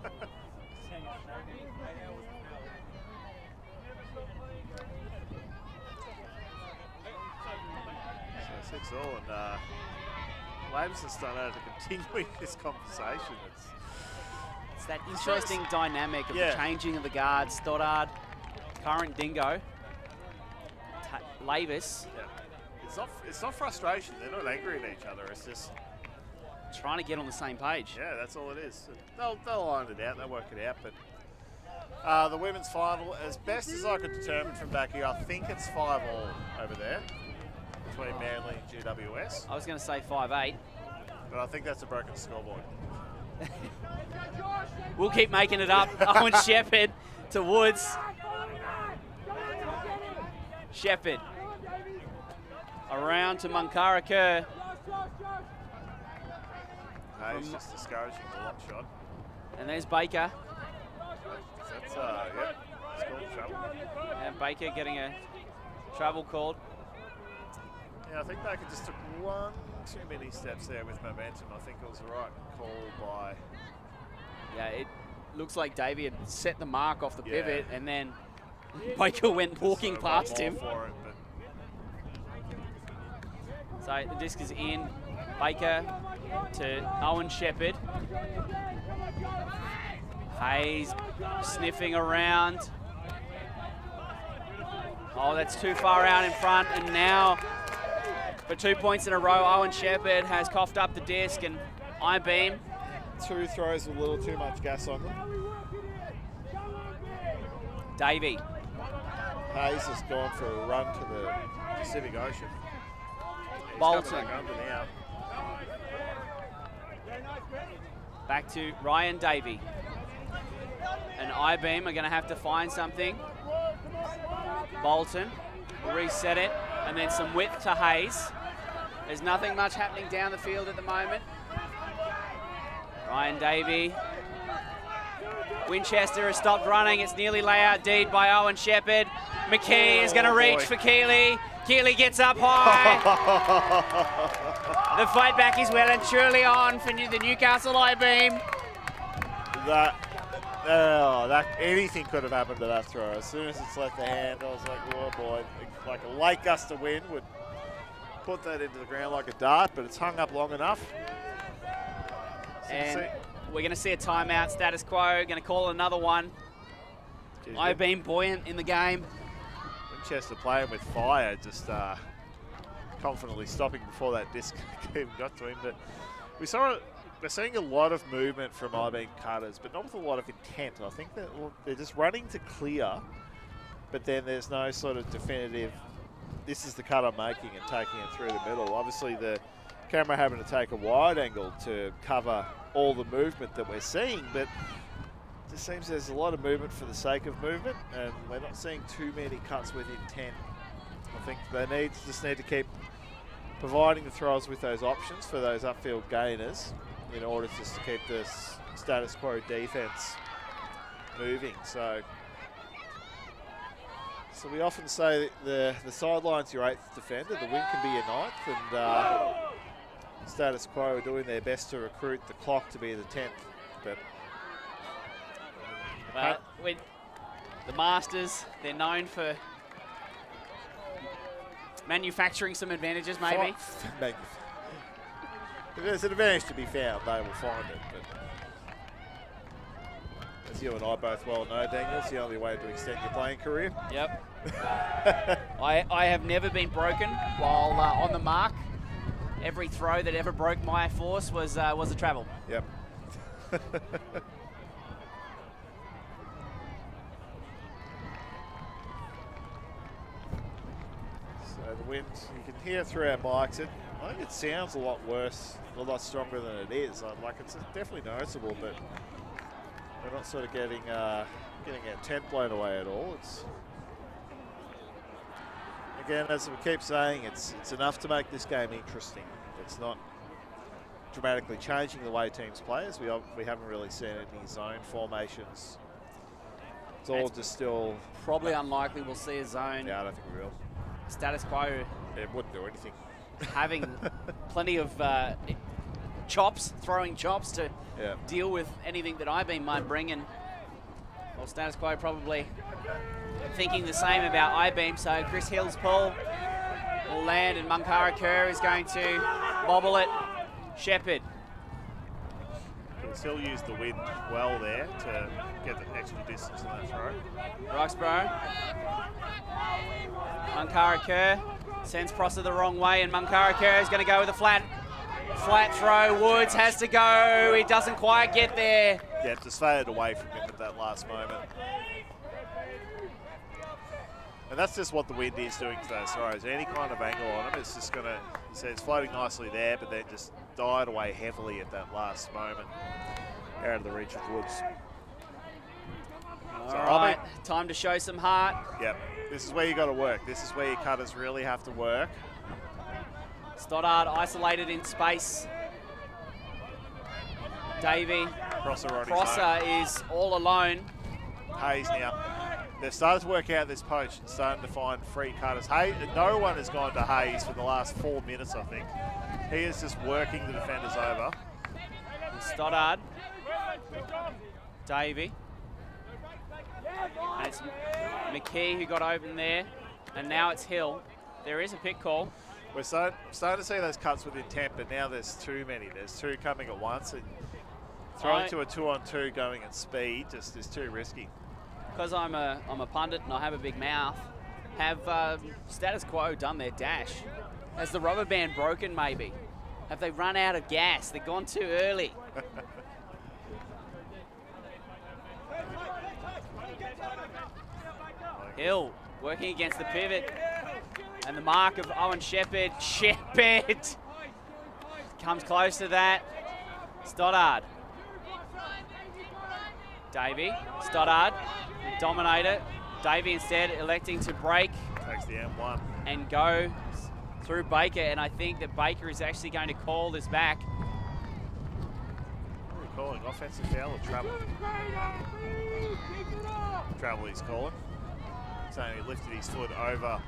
So 6-all, and Lavis has started to continue this conversation. It's that interesting dynamic of the changing of the guards. Stoddard, current Dingo, Lavis. Yeah. It's not frustration. They're not angry at each other. It's just trying to get on the same page. Yeah, that's all it is. They'll iron it out. They'll work it out. But the women's final, as best as I could determine from back here, I think it's 5-all over there between Manly and GWS. I was going to say 5-8. But I think that's a broken scoreboard. We'll keep making it up. Owen Shepherd to Woods. Shepherd. Around to Munkara Kerr. He's just discouraging the long shot. And there's Baker. That's, yeah, it's called trouble. And Baker getting a travel called. Yeah, I think Baker just took one too many steps there with momentum. I think it was the right call by... Yeah, it looks like Davey had set the mark off the pivot, and then Baker went walking past him. For it, but... So the disc is in. Baker to Owen Shepherd. Hayes sniffing around. Oh, that's too far out in front, and now for 2 points in a row, Owen Shepherd has coughed up the disc, and I-beam. 2 throws with a little too much gas on them. Davey. Hayes has gone for a run to the Pacific Ocean. He's Bolton. Back under now. Back to Ryan Davey. And I-beam are going to have to find something. Bolton will reset it, and then some width to Hayes. There's nothing much happening down the field at the moment. Ryan Davey. Winchester has stopped running. It's nearly layout deed by Owen Shepherd. McKee is going to reach for Keeley. Keeley gets up high. The fight back is well and truly on for the Newcastle I-beam. Anything could have happened to that throw. As soon as it's left the hand, I was like, oh boy, like a late gust of wind would put that into the ground like a dart, but it's hung up long enough. And we're going to see a timeout, status quo, going to call another one. I-beam buoyant in the game. Winchester playing with fire, just confidently stopping before that disc even got to him. But we're seeing a lot of movement from I-beam cutters, but not with a lot of intent. I think that they're just running to clear, but then there's no sort of definitive, this is the cut I'm making and taking it through the middle. Obviously the camera having to take a wide angle to cover all the movement that we're seeing, but it just seems there's a lot of movement for the sake of movement, and we're not seeing too many cuts with intent. I think they just need to keep providing the throwers with those options for those upfield gainers in order just to keep this status quo defense moving. So we often say that the sideline's your 8th defender, the wing can be your 9th, and status quo are doing their best to recruit the clock to be the 10th. But well, with the Masters, they're known for manufacturing some advantages, maybe. If there's an advantage to be found, they will find it. But as you and I both well know, Daniel, it's the only way to extend your playing career. Yep. I have never been broken while on the mark. Every throw that ever broke my force was a travel. Yep. So the wind, you can hear through our mics. I think it sounds a lot worse, a lot stronger than it is. Like it's definitely noticeable, but we're not sort of getting our tent blown away at all. It's again, as we keep saying, it's enough to make this game interesting. It's not dramatically changing the way teams play, as we haven't really seen any zone formations. It's all just still probably unlikely we'll see a zone. Yeah, I don't think we will. Status quo. It wouldn't do anything. Having plenty of chops, throwing chops to deal with anything that I-beam might bring, and well, status quo probably thinking the same about I-beam. So Chris Hill's pull will land, and Munkara Kerr is going to bobble it. Shepherd. He'll use the wind well there to get the extra distance on that throw. Roxborough. Munkara Kerr sends Prosser the wrong way, and Munkara Kerr is going to go with a flat throw. Woods has to go. He doesn't quite get there. Yeah, just faded away from him at that last moment. And that's just what the wind is doing to those throws. Any kind of angle on him, it's just going to, it's floating nicely there, but then just died away heavily at that last moment. Out of the reach of Woods. All right, time to show some heart. Yep, this is where you got to work. This is where your cutters really have to work. Stoddard isolated in space. Davey. Prosser is all alone. Hayes now. They've started to work out this poach and starting to find free cutters. No one has gone to Hayes for the last 4 minutes, I think. He is just working the defenders over. Stoddard. Davey. And it's McKee who got open there. And now it's Hill. There is a pick call. We're starting to see those cuts with intent, but now there's too many. There's two coming at once. And throwing to a 2-on-2 going at speed just is too risky. Because I'm a pundit and I have a big mouth, have Status Quo done their dash? Has the rubber band broken maybe? Have they run out of gas? They've gone too early. Hill working against the pivot and the mark of Owen Shepherd. Shepherd comes close to that. Stoddard. Davey. Stoddard. Dominator. Davey instead electing to break. Takes the M1. And go through Baker, and I think that Baker is actually going to call this back. What are we calling? Offensive foul or travel? Travel he's calling. Saying he lifted his foot over.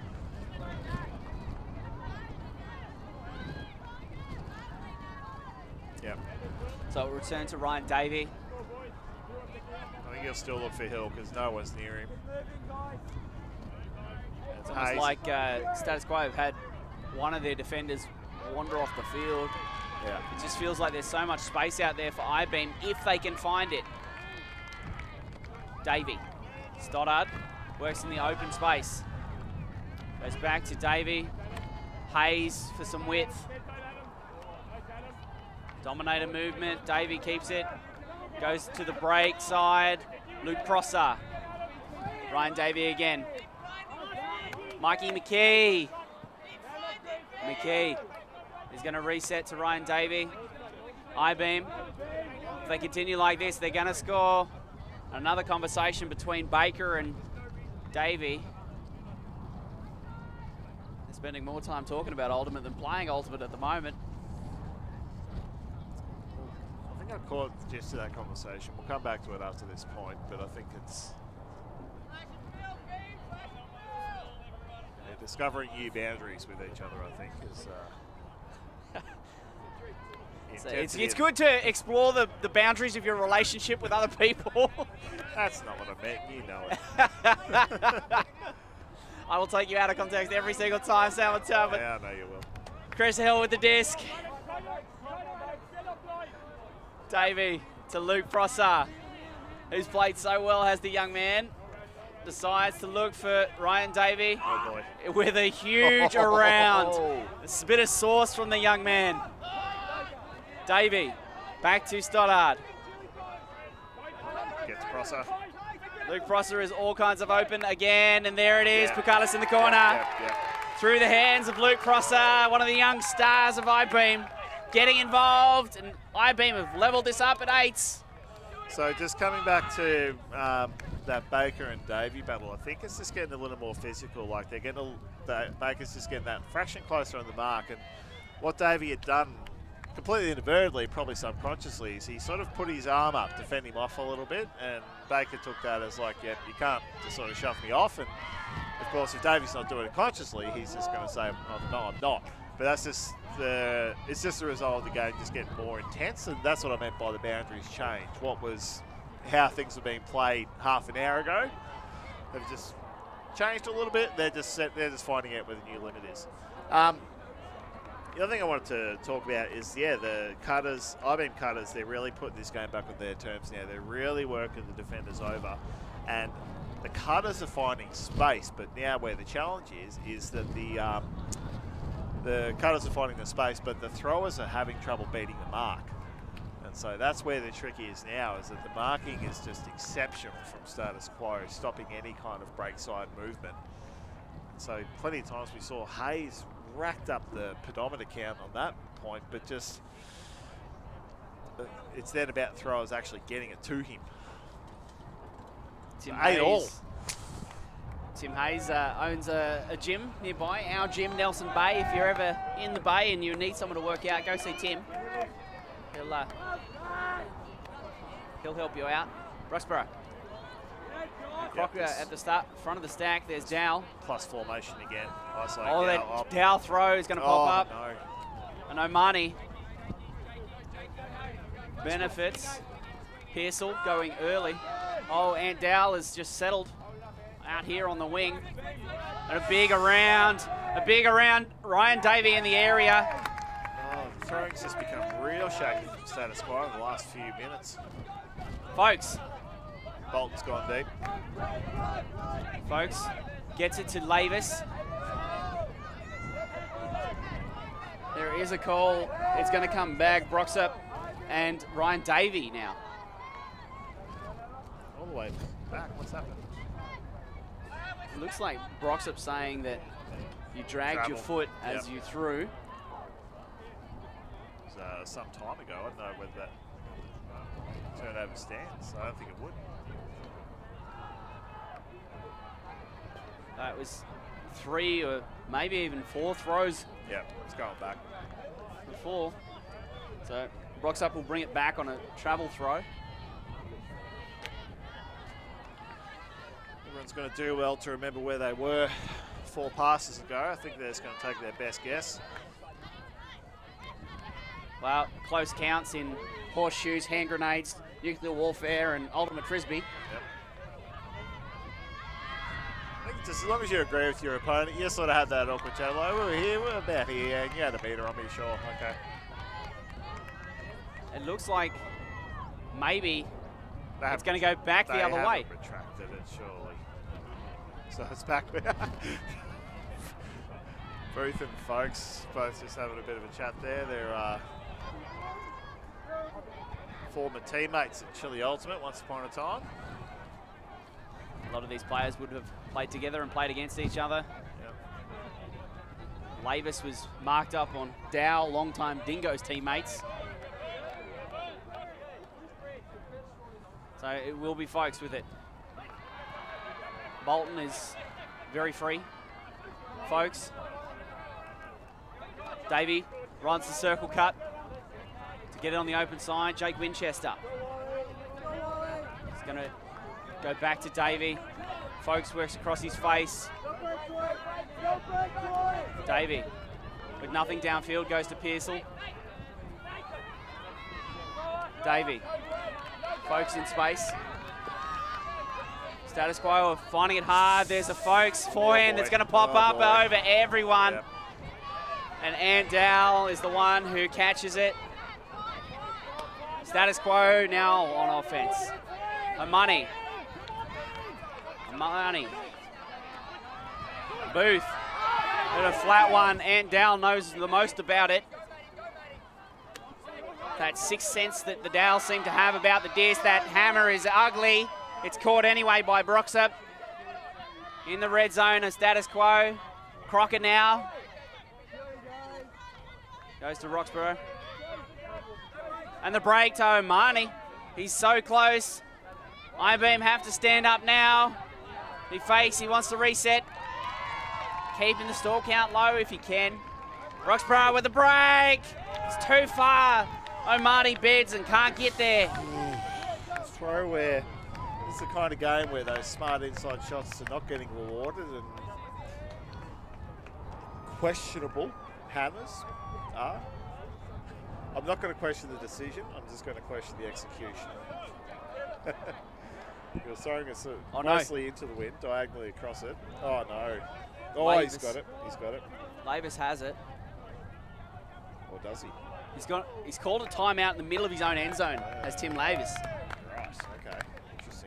Yep. So we'll return to Ryan Davey. I think he'll still look for Hill because no one's near him. It's almost like Status Quo have had one of their defenders wander off the field. Yeah. It just feels like there's so much space out there for I-beam if they can find it. Davey. Stoddard works in the open space. Goes back to Davey. Hayes for some width. Dominator movement. Davey keeps it. Goes to the break side. Luke Prosser. Ryan Davey again. Mikey McKee. McKee is going to reset to Ryan Davey. I-beam. If they continue like this, they're going to score. Another conversation between Baker and Davey. They're spending more time talking about Ultimate than playing Ultimate at the moment. I think I caught just to that conversation. We'll come back to it after this point, but I think it's discovering new boundaries with each other, I think, is it's good to explore the boundaries of your relationship with other people. That's not what I meant, you know it. I will take you out of context every single time, Sam and Talbot. Yeah, I know you will. Chris Hill with the disc. Davey to Luke Prosser, who's played so well, has the young man. Decides to look for Ryan Davey with a huge around. It's a bit of sauce from the young man. Davey back to Stoddard. Gets Prosser. Luke Prosser is all kinds of open again, and there it is. Yeah. Pukalis in the corner. Yep. Through the hands of Luke Prosser, one of the young stars of I-beam, getting involved, and I-beam have leveled this up at 8s. So just coming back to that Baker and Davey battle, I think it's just getting a little more physical. Like they're getting Baker's just getting that fraction closer on the mark, and what Davey had done completely inadvertently, probably subconsciously, is he sort of put his arm up to fend him off a little bit, and Baker took that as like, yep, you can't just sort of shove me off. And of course, if Davey's not doing it consciously, he's just going to say, oh, no, I'm not. But that's just it's just the result of the game just getting more intense, and that's what I meant by the boundaries change. What was how things were being played half an hour ago, they've just changed a little bit. They're just finding out where the new limit is. The other thing I wanted to talk about is, yeah, the cutters, I-beam cutters, they're really putting this game back on their terms now. They're really working the defenders over. And the cutters are finding space, but now where the challenge is that the cutters are finding the space, but the throwers are having trouble beating the mark. And so that's where the trick is now, is that the marking is just exceptional from status quo, stopping any kind of break side movement. So plenty of times we saw Hayes racked up the pedometer count on that point, but just it's then about throwers actually getting it to him. Tim Hayes. Tim Hayes owns a gym nearby, our gym, Nelson Bay. If you're ever in the Bay and you need someone to work out, go see Tim. He'll help you out. Roxborough. Crocker at the front of the stack. There's Dow. Plus formation again. Oh, that Dow throw is going to pop up. No. And Omani benefits. Pearsall going early. Oh, and Dow is just settled out here on the wing. And a big around. Ryan Davey in the area. Oh, the throwing's just become real shaky from status quo in the last few minutes. Folks. Bolton's gone deep. Folks gets it to Lavis. There is a call. It's going to come back. Broxup and Ryan Davey now. All the way back. What's happened? It looks like Broxup saying that you dragged your foot as you threw. It was, some time ago. I don't know whether that turnover stands. I don't think it would. It was 3 or maybe even 4 throws. Yeah, it's going back. Before. So Broxup will bring it back on a travel throw. Everyone's going to do well to remember where they were 4 passes ago. I think they're just going to take their best guess. Well, close counts in horseshoes, hand grenades, nuclear warfare, and ultimate frisbee. Yep. I think just as long as you agree with your opponent, you sort of had that awkward chat, like, we're about here, and you had a meter on me, sure, okay. It looks like maybe it's going to go back the other way. They retracted it, surely. So it's back. Booth and Folks both just having a bit of a chat there. They're former teammates at Chile Ultimate once upon a time. A lot of these players would have played together and played against each other. Yep. Lavis was marked up on Dow, longtime Dingoes teammates. So it will be Folks with it. Bolton is very free. Folks. Davey runs the circle cut to get it on the open side. Jake Winchester. He's going to go back to Davey. Folks works across his face. Davey with nothing downfield goes to Pearsall. Davey. Folks in space. Status quo are finding it hard. There's a Folks forehand that's going to pop up over everyone. Yep. And Andal is the one who catches it. Status quo now on offense. Omani. Booth. And a flat one. Andal knows the most about it. That sixth sense that the Dow seem to have about the disc. That hammer is ugly. It's caught anyway by Broxup. In the red zone, a status quo. Crocker now. Goes to Roxborough. And the break to Omani. He's so close. I-beam have to stand up now. He fakes, he wants to reset. Keeping the stall count low if he can. Roxborough with the break. It's too far. Omani beds and can't get there. Throw where this is the kind of game where those smart inside shots are not getting rewarded and questionable hammers are. I'm not going to question the decision, I'm just going to question the execution. You're throwing it nicely into the wind, diagonally across it. Oh no. Oh, Lavis. he's got it. He's got it. Lavis has it. Or does he? He's called a timeout in the middle of his own end zone as Tim Lavis. Right, okay. Interesting.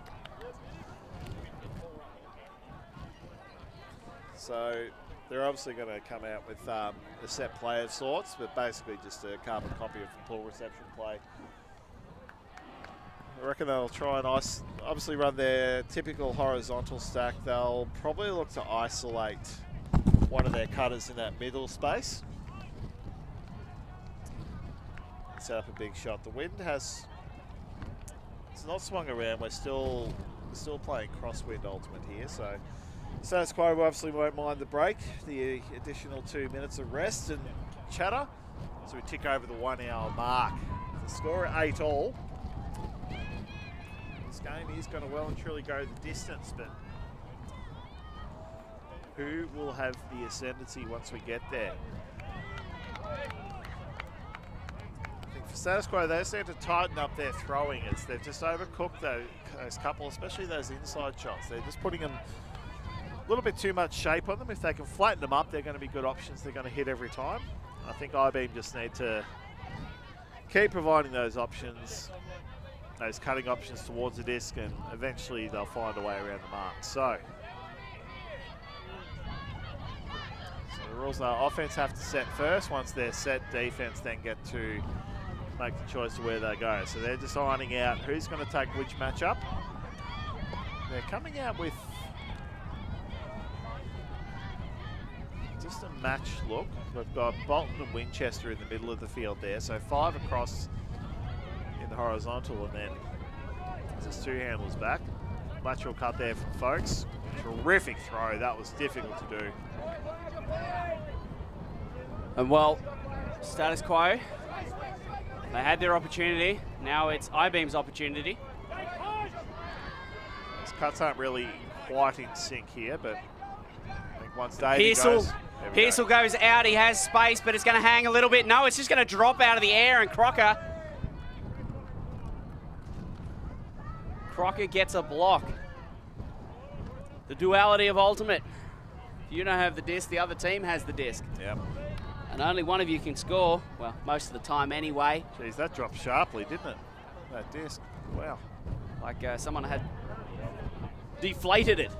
So they're obviously going to come out with a set play of sorts, but basically just a carbon copy of the pull reception play. I reckon they'll try and obviously run their typical horizontal stack. They'll probably look to isolate one of their cutters in that middle space. Set up a big shot. The wind it's not swung around. We're still playing crosswind ultimate here, so status quo obviously won't mind the break, the additional 2 minutes of rest and chatter. So we tick over the 1 hour mark. The score at 8-all. This game is going to well and truly go the distance, but who will have the ascendancy once we get there? I think for status quo, they just need to tighten up their throwing. They've just overcooked those couple, especially those inside shots. They're just putting them a little bit too much shape on them. If they can flatten them up, they're going to be good options. They're going to hit every time. I think I-beam just need to keep providing those options, those cutting options towards the disc, and eventually they'll find a way around the mark. So the rules are offense have to set first. Once they're set, defense then get to make the choice of where they go. So they're just ironing out who's going to take which matchup. They're coming out with just a match look. We've got Bolton and Winchester in the middle of the field there. So 5 across in the horizontal, and then just 2 handles back. Lateral cut there from Folks. Terrific throw. That was difficult to do. And well, status quo. They had their opportunity. Now it's I-beam's opportunity. These cuts aren't really quite in sync here, but I think once Davey goes... Pearsall goes out. He has space, but it's going to hang a little bit. No, it's just going to drop out of the air, and Crocker gets a block. The duality of ultimate. If you don't have the disc, the other team has the disc. Yep. And only one of you can score, well, most of the time anyway. Geez, that dropped sharply, didn't it? That disc. Wow. Like someone had deflated it.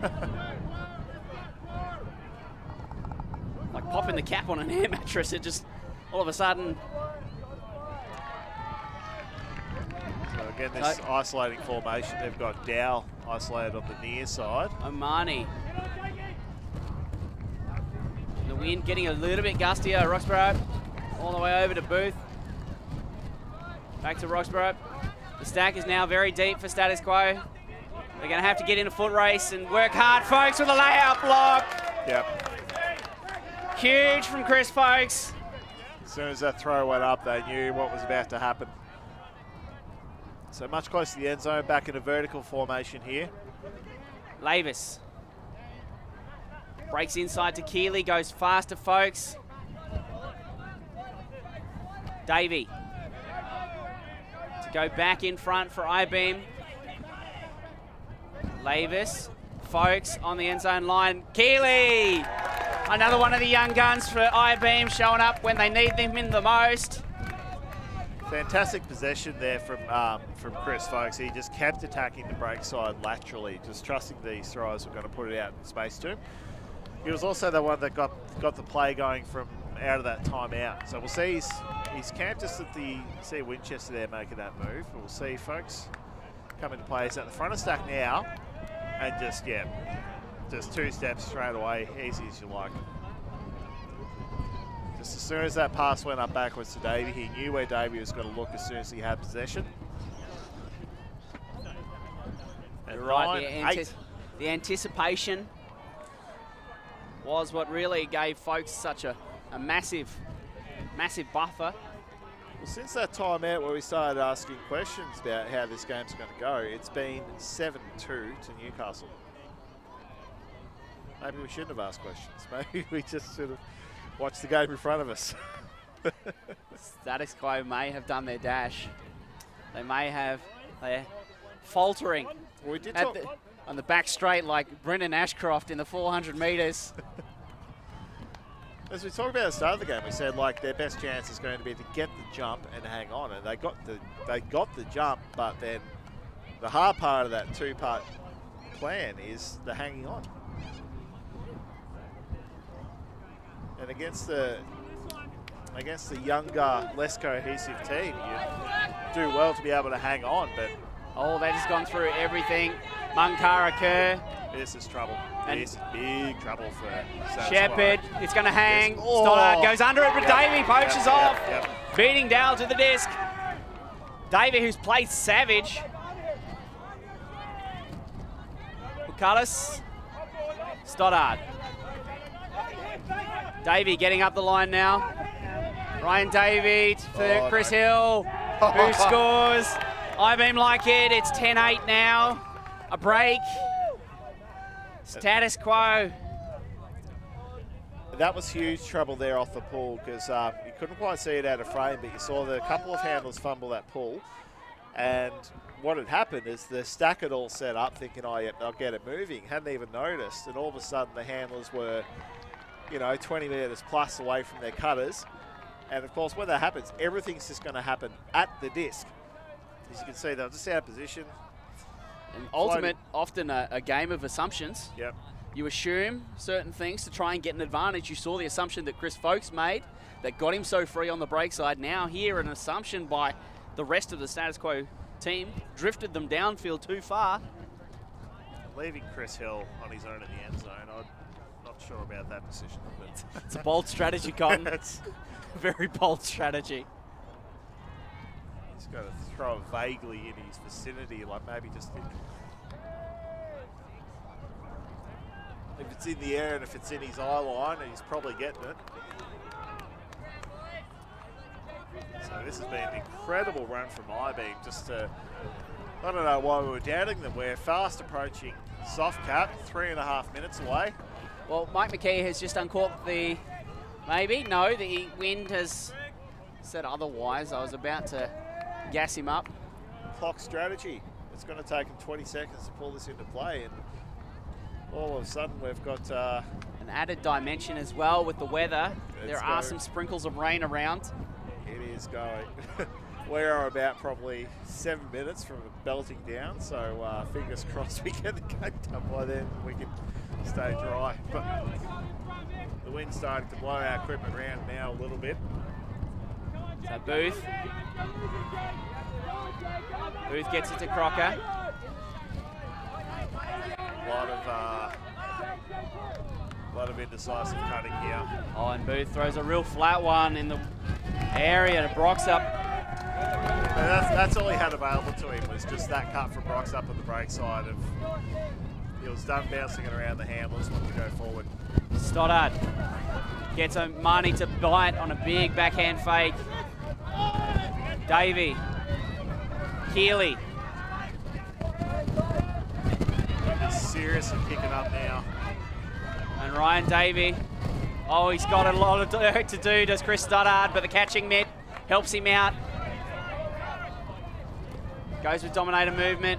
Like popping the cap on an air mattress, it just all of a sudden. So again, this isolating formation, they've got Dow isolated on the near side. Omani. The wind getting a little bit gustier. Roxborough all the way over to Booth. Back to Roxborough. The stack is now very deep for status quo. They're going to have to get in a foot race and work hard, folks, with a layout block. Yep. Huge from Chris Folks. As soon as that throw went up, they knew what was about to happen. So much closer to the end zone, back in a vertical formation here. Lavis. Breaks inside to Keeley, goes fast to Folks. Davey. To go back in front for I-beam. Lavis. Folks on the end zone line. Keeley! Another one of the young guns for I-beam showing up when they need them in the most. Fantastic possession there from Chris Folks. He just kept attacking the break side laterally, just trusting these throwers were going to put it out in space to him. He was also the one that got the play going from out of that timeout. So we'll see he's camped just at see Winchester there making that move. We'll see Folks come into play. He's at the front of stack now, and just 2 steps straight away, easy as you like. Just as soon as that pass went up backwards to Davey, he knew where Davey was going to look as soon as he had possession. And You're right, the anticipation was what really gave Folks such a massive buffer. Well, since that timeout where we started asking questions about how this game's going to go, it's been 7-2 to Newcastle. Maybe we shouldn't have asked questions. Maybe we just should have watched the game in front of us. Status quo may have done their dash. They're faltering. Well, we did on the back straight like Brendan Ashcroft in the 400 metres. As we talked about at the start of the game, we said like their best chance is going to be to get the jump and hang on, and they got the jump, but then the hard part of that two-part plan is the hanging on. And against the younger, less cohesive team, you do well to be able to hang on, but oh, that has gone through everything. Munkara Kerr. This is trouble. This is big trouble for Shepherd. It's going to hang. Oh. Stoddard goes under it, but Davey poaches off. Yep. Beating Dale to the disc. Davey, who's played savage. Bukalis. Stoddard. Davey getting up the line now. Ryan Davey for Chris Hill, who scores. I-beam like it. It's 10-8 now. A break. Status quo. That was huge trouble there off the pull because you couldn't quite see it out of frame, but you saw the couple of handlers fumble that pull. And what had happened is the stack had all set up thinking, oh, yeah, they'll get it moving. Hadn't even noticed. And all of a sudden the handlers were, you know, 20 metres plus away from their cutters. And of course, when that happens, everything's just going to happen at the disc. As you can see, they're just out of position. And ultimate, often a game of assumptions. Yep. You assume certain things to try and get an advantage. You saw the assumption that Chris Folks made that got him so free on the break side. Now here, an assumption by the rest of the status quo team drifted them downfield too far. Leaving Chris Hill on his own in the end zone, I'm not sure about that decision. But it's a bold strategy, Cotton. It's a very bold strategy. He's got to throw it vaguely in his vicinity, like maybe just if it's in the air and if it's in his eye line, he's probably getting it. So this has been an incredible run from I-beam. Just to, I don't know why we were doubting them. We're fast approaching soft cap, 3.5 minutes away. Well, Mike McKee has just uncorked the, no, the wind has said otherwise. I was about to gas him up. Clock strategy. It's going to take him 20 seconds to pull this into play, and all of a sudden we've got an added dimension as well with the weather. There are some sprinkles of rain around. It is going. We are about probably 7 minutes from belting down, so fingers crossed we get the game done by then. We can stay dry. But the wind's starting to blow our equipment around now a little bit. So Booth gets it to Crocker. A lot of indecisive cutting here. Oh, and Booth throws a real flat one in the area to Brox up. That's all he had available to him, was just that cut from Brox up at the break side. He was done bouncing it around the handlers, wanted to go forward. Stoddard gets Marnie to bite on a big backhand fake. Davey. Keeley. He's seriously kicking up now. And Ryan Davey. Oh, he's got a lot of work to do, does Chris Stoddard, but the catching mitt helps him out. Goes with Dominator movement.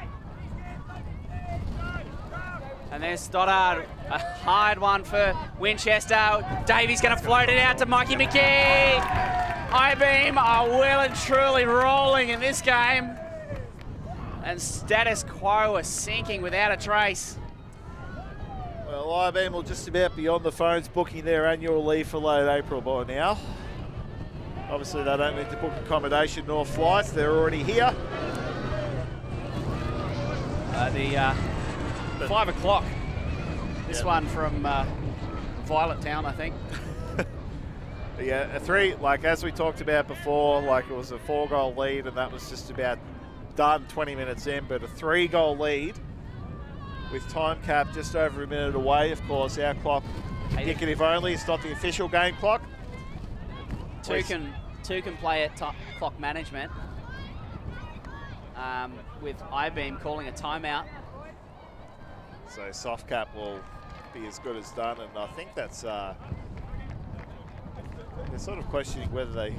And there's Stoddard, a hard one for Winchester. Davey's going to float it out to Mikey McKee. I-beam are well and truly rolling in this game. And status quo are sinking without a trace. Well, I-beam will just about be on the phones booking their annual leave for late April by now. Obviously, they don't need to book accommodation nor flights. They're already here. The 5 o'clock. This one from Violet Town, I think. Yeah, as we talked about before, like it was a 4-goal lead and that was just about done 20 minutes in, but a 3-goal lead with time cap just over a minute away. Of course, our clock indicative only. It's not the official game clock. Two can play at clock management with I-beam calling a timeout. So soft cap will be as good as done, and I think that's they're sort of questioning whether they're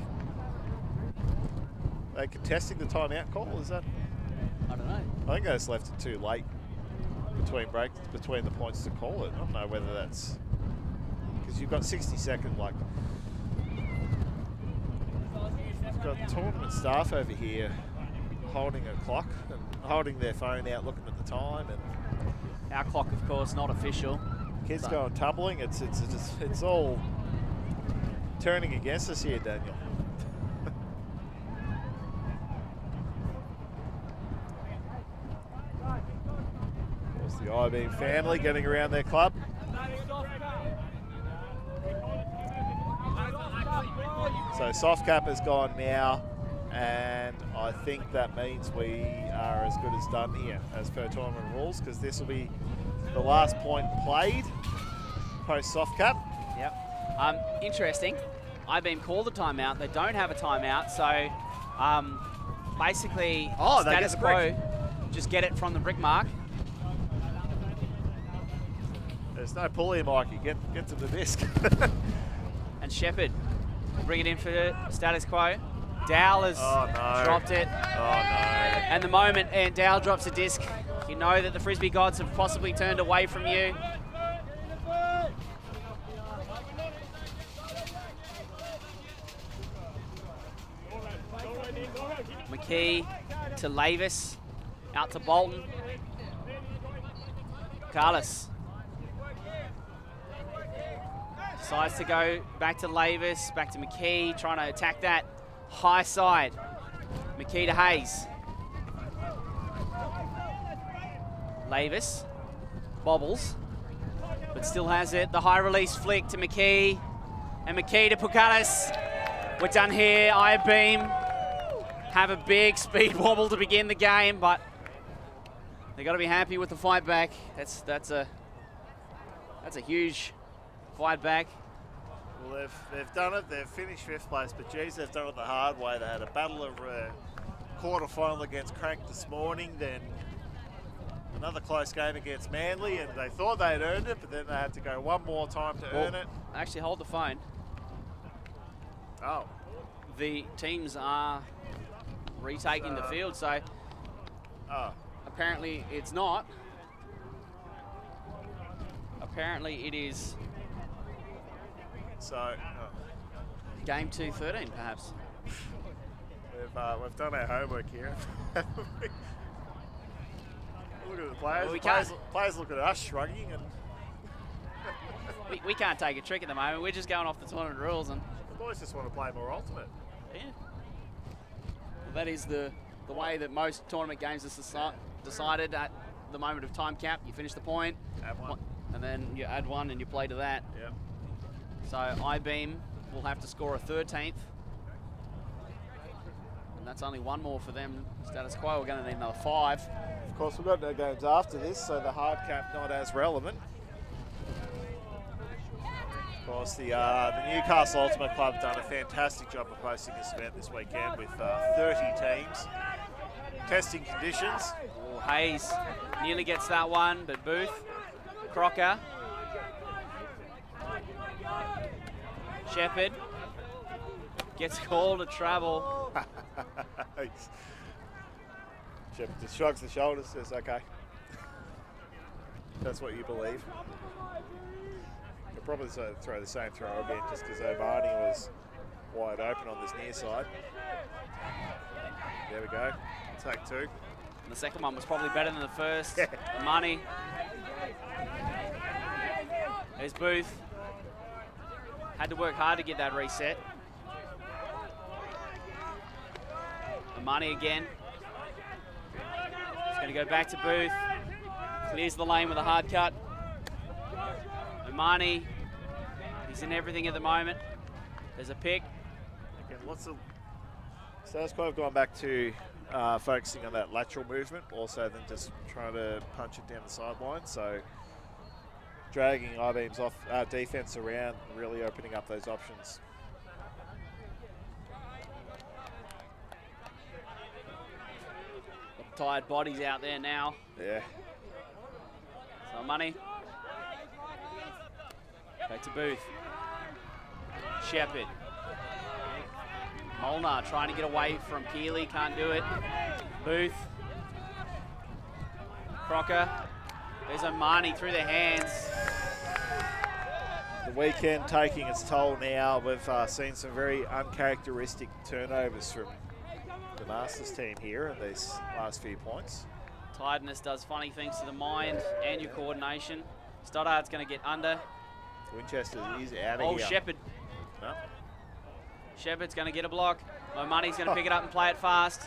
contesting the timeout call. Is that? I don't know. I think they just left it too late between breaks, between the points to call it. I don't know whether that's because you've got 60 seconds, like, you've got tournament staff over here holding a clock and holding their phone out looking at the time, and our clock, of course, not official. Kids going tumbling. It's all turning against us here, Daniel. There's the I-beam family getting around their club. So soft cap has gone now, and I think that means we are as good as done here as per tournament rules, because this will be the last point played post soft cap. Yep. Interesting. I-beam called the timeout. They don't have a timeout, so basically status quo, just get it from the brick mark. There's no pull here, Mikey. Get to the disc. And Shepherd bring it in for status quo. Dowell has dropped it. Oh no. And the moment and Dowell drops a disc, you know that the Frisbee gods have possibly turned away from you. McKee to Lavis, out to Bolton. Carlos decides to go back to Lavis, back to McKee, trying to attack that high side. McKee to Hayes. Lavis bobbles, but still has it. The high release flick to McKee, and McKee to Pukalis. We're done here. I-beam have a big speed wobble to begin the game, but they got to be happy with the fight back. That's a huge fight back. Well, they've done it. They've finished 5th place, but geez, they've done it the hard way. They had a battle of quarter-final against Crank this morning, then another close game against Manly, and they thought they'd earned it, but then they had to go one more time to earn it. Actually, hold the phone. Oh. The teams are retaking the field, so apparently it's not. Apparently it is game 2-13, perhaps. We've done our homework here. Look at the players. Well, players look at us shrugging, and we can't take a trick at the moment. We're just going off the tournament rules, and the boys just want to play more ultimate. Yeah. Well, that is the way that most tournament games are decided at the moment of time cap. You finish the point, Add one. and then you add one and you play to that. Yep. So I-beam will have to score a 13th. And that's only one more for them. Status quo, we're going to need another 5. Of course, we've got no games after this, so the hard cap not as relevant. Of course, the Newcastle Ultimate Club have done a fantastic job of hosting this event this weekend with 30 teams. Testing conditions. Oh, Hayes nearly gets that one, but Booth, Crocker, Shepherd gets called to travel. Shepherd just shrugs the shoulders, says, okay. That's what you believe. They'll probably throw the same throw again just because O'Barney was wide open on this near side. There we go. Take 2. And the second one was probably better than the first. Money. There's Booth. Had to work hard to get that reset. The money again. He's going to go back to Booth. Clears the lane with a hard cut. Omani, he's in everything at the moment. There's a pick. Again, lots of status quo have gone back to focusing on that lateral movement, also than just trying to punch it down the sideline. So dragging I-beams off defense around, really opening up those options. Tired bodies out there now. Yeah. So money. Back to Booth. Shepherd. Molnar trying to get away from Keeley, can't do it. Booth. Crocker. There's Omani through their hands. The weekend taking its toll now. We've seen some very uncharacteristic turnovers from the Masters team here in these last few points. Tiredness does funny things to the mind and your coordination. Stoddard's going to get under. Winchester is out of Oh, here. Shepherd. No. Shepherd's going to get a block. Money's going to pick it up and play it fast.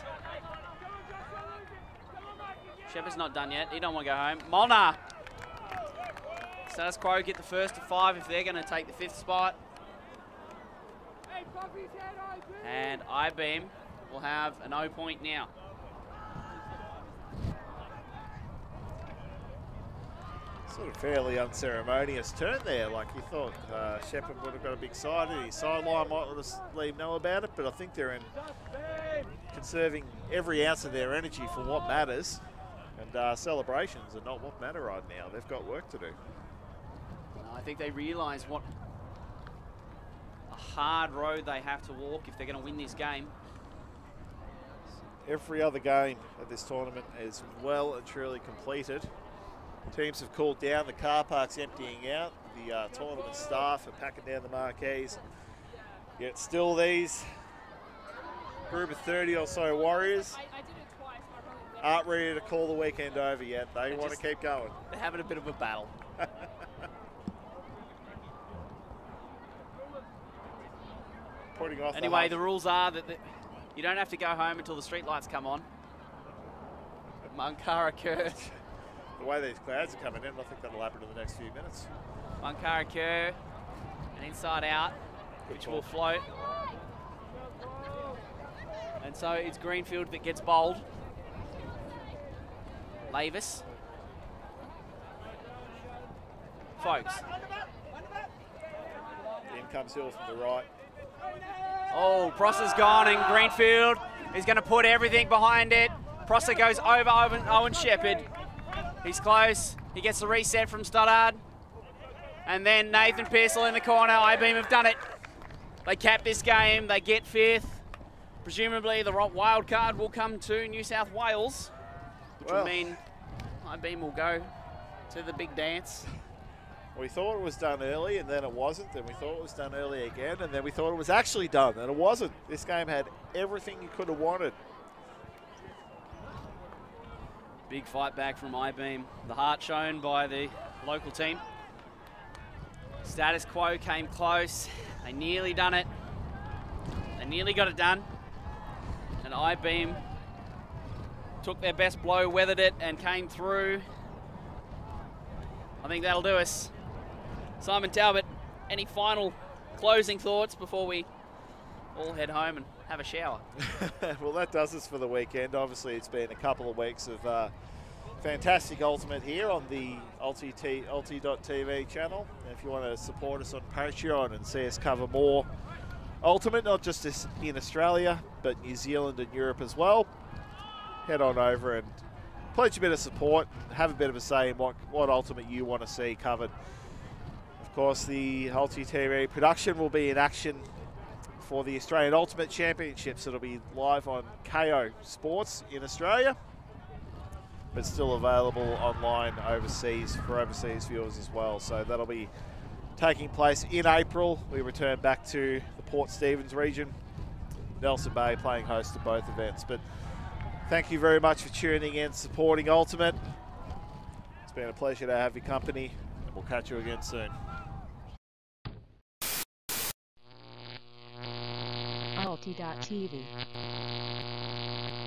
Shepherd's not done yet. He don't want to go home. Molnar. Status Quo get the first to 5 if they're going to take the 5th spot. And I-Beam will have an 0 point now. Sort of fairly unceremonious turn there. Like you thought Shepherd would have got a big side. His sideline might let us leave know about it, but I think they're conserving every ounce of their energy for what matters. And celebrations are not what matter right now. They've got work to do. I think they realise what a hard road they have to walk if they're going to win this game. Every other game of this tournament is well and truly completed. Teams have cooled down, the car park's emptying out, the tournament staff are packing down the marquees. Yet still these group of 30 or so Warriors aren't ready to call the weekend over yet. They want to keep going. They're having a bit of a battle. Putting off anyway, the rules are that you don't have to go home until the street lights come on. Munkara Kerr. The way these clouds are coming in, I think that'll happen in the next few minutes. Munkara Kerr, and inside out, which will float. And so it's Greenfield that gets bowled. Lavis. Folks. In comes Hill from the right. Oh, Prosser's gone and Greenfield is going to put everything behind it. Prosser goes over Owen Shepherd. He's close. He gets the reset from Stoddard. And then Nathan Pearsall in the corner. I-Beam have done it. They cap this game. They get 5th. Presumably the wild card will come to New South Wales, which will mean I-Beam will go to the big dance. We thought it was done early and then it wasn't. Then we thought it was done early again and then we thought it was actually done and it wasn't. This game had everything you could have wanted. Big fight back from I-Beam. The heart shown by the local team. Status Quo came close. They nearly done it. They nearly got it done. And I-Beam took their best blow, weathered it, and came through. I think that'll do us. Simon Talbot, any final closing thoughts before we all head home and have a shower? Well, that does us for the weekend. Obviously, it's been a couple of weeks of fantastic Ultimate here on the ulti.TV channel. If you want to support us on Patreon and see us cover more Ultimate, not just in Australia, but New Zealand and Europe as well, head on over and pledge a bit of support, have a bit of a say in what Ultimate you want to see covered. Of course, the ulti.TV production will be in action for the Australian Ultimate Championships. It'll be live on KO Sports in Australia, but still available online overseas for overseas viewers as well. So that'll be taking place in April. We return back to the Port Stephens region. Nelson Bay playing host to both events. But thank you very much for tuning in, supporting Ultimate. It's been a pleasure to have your company. We'll catch you again soon. ulti.TV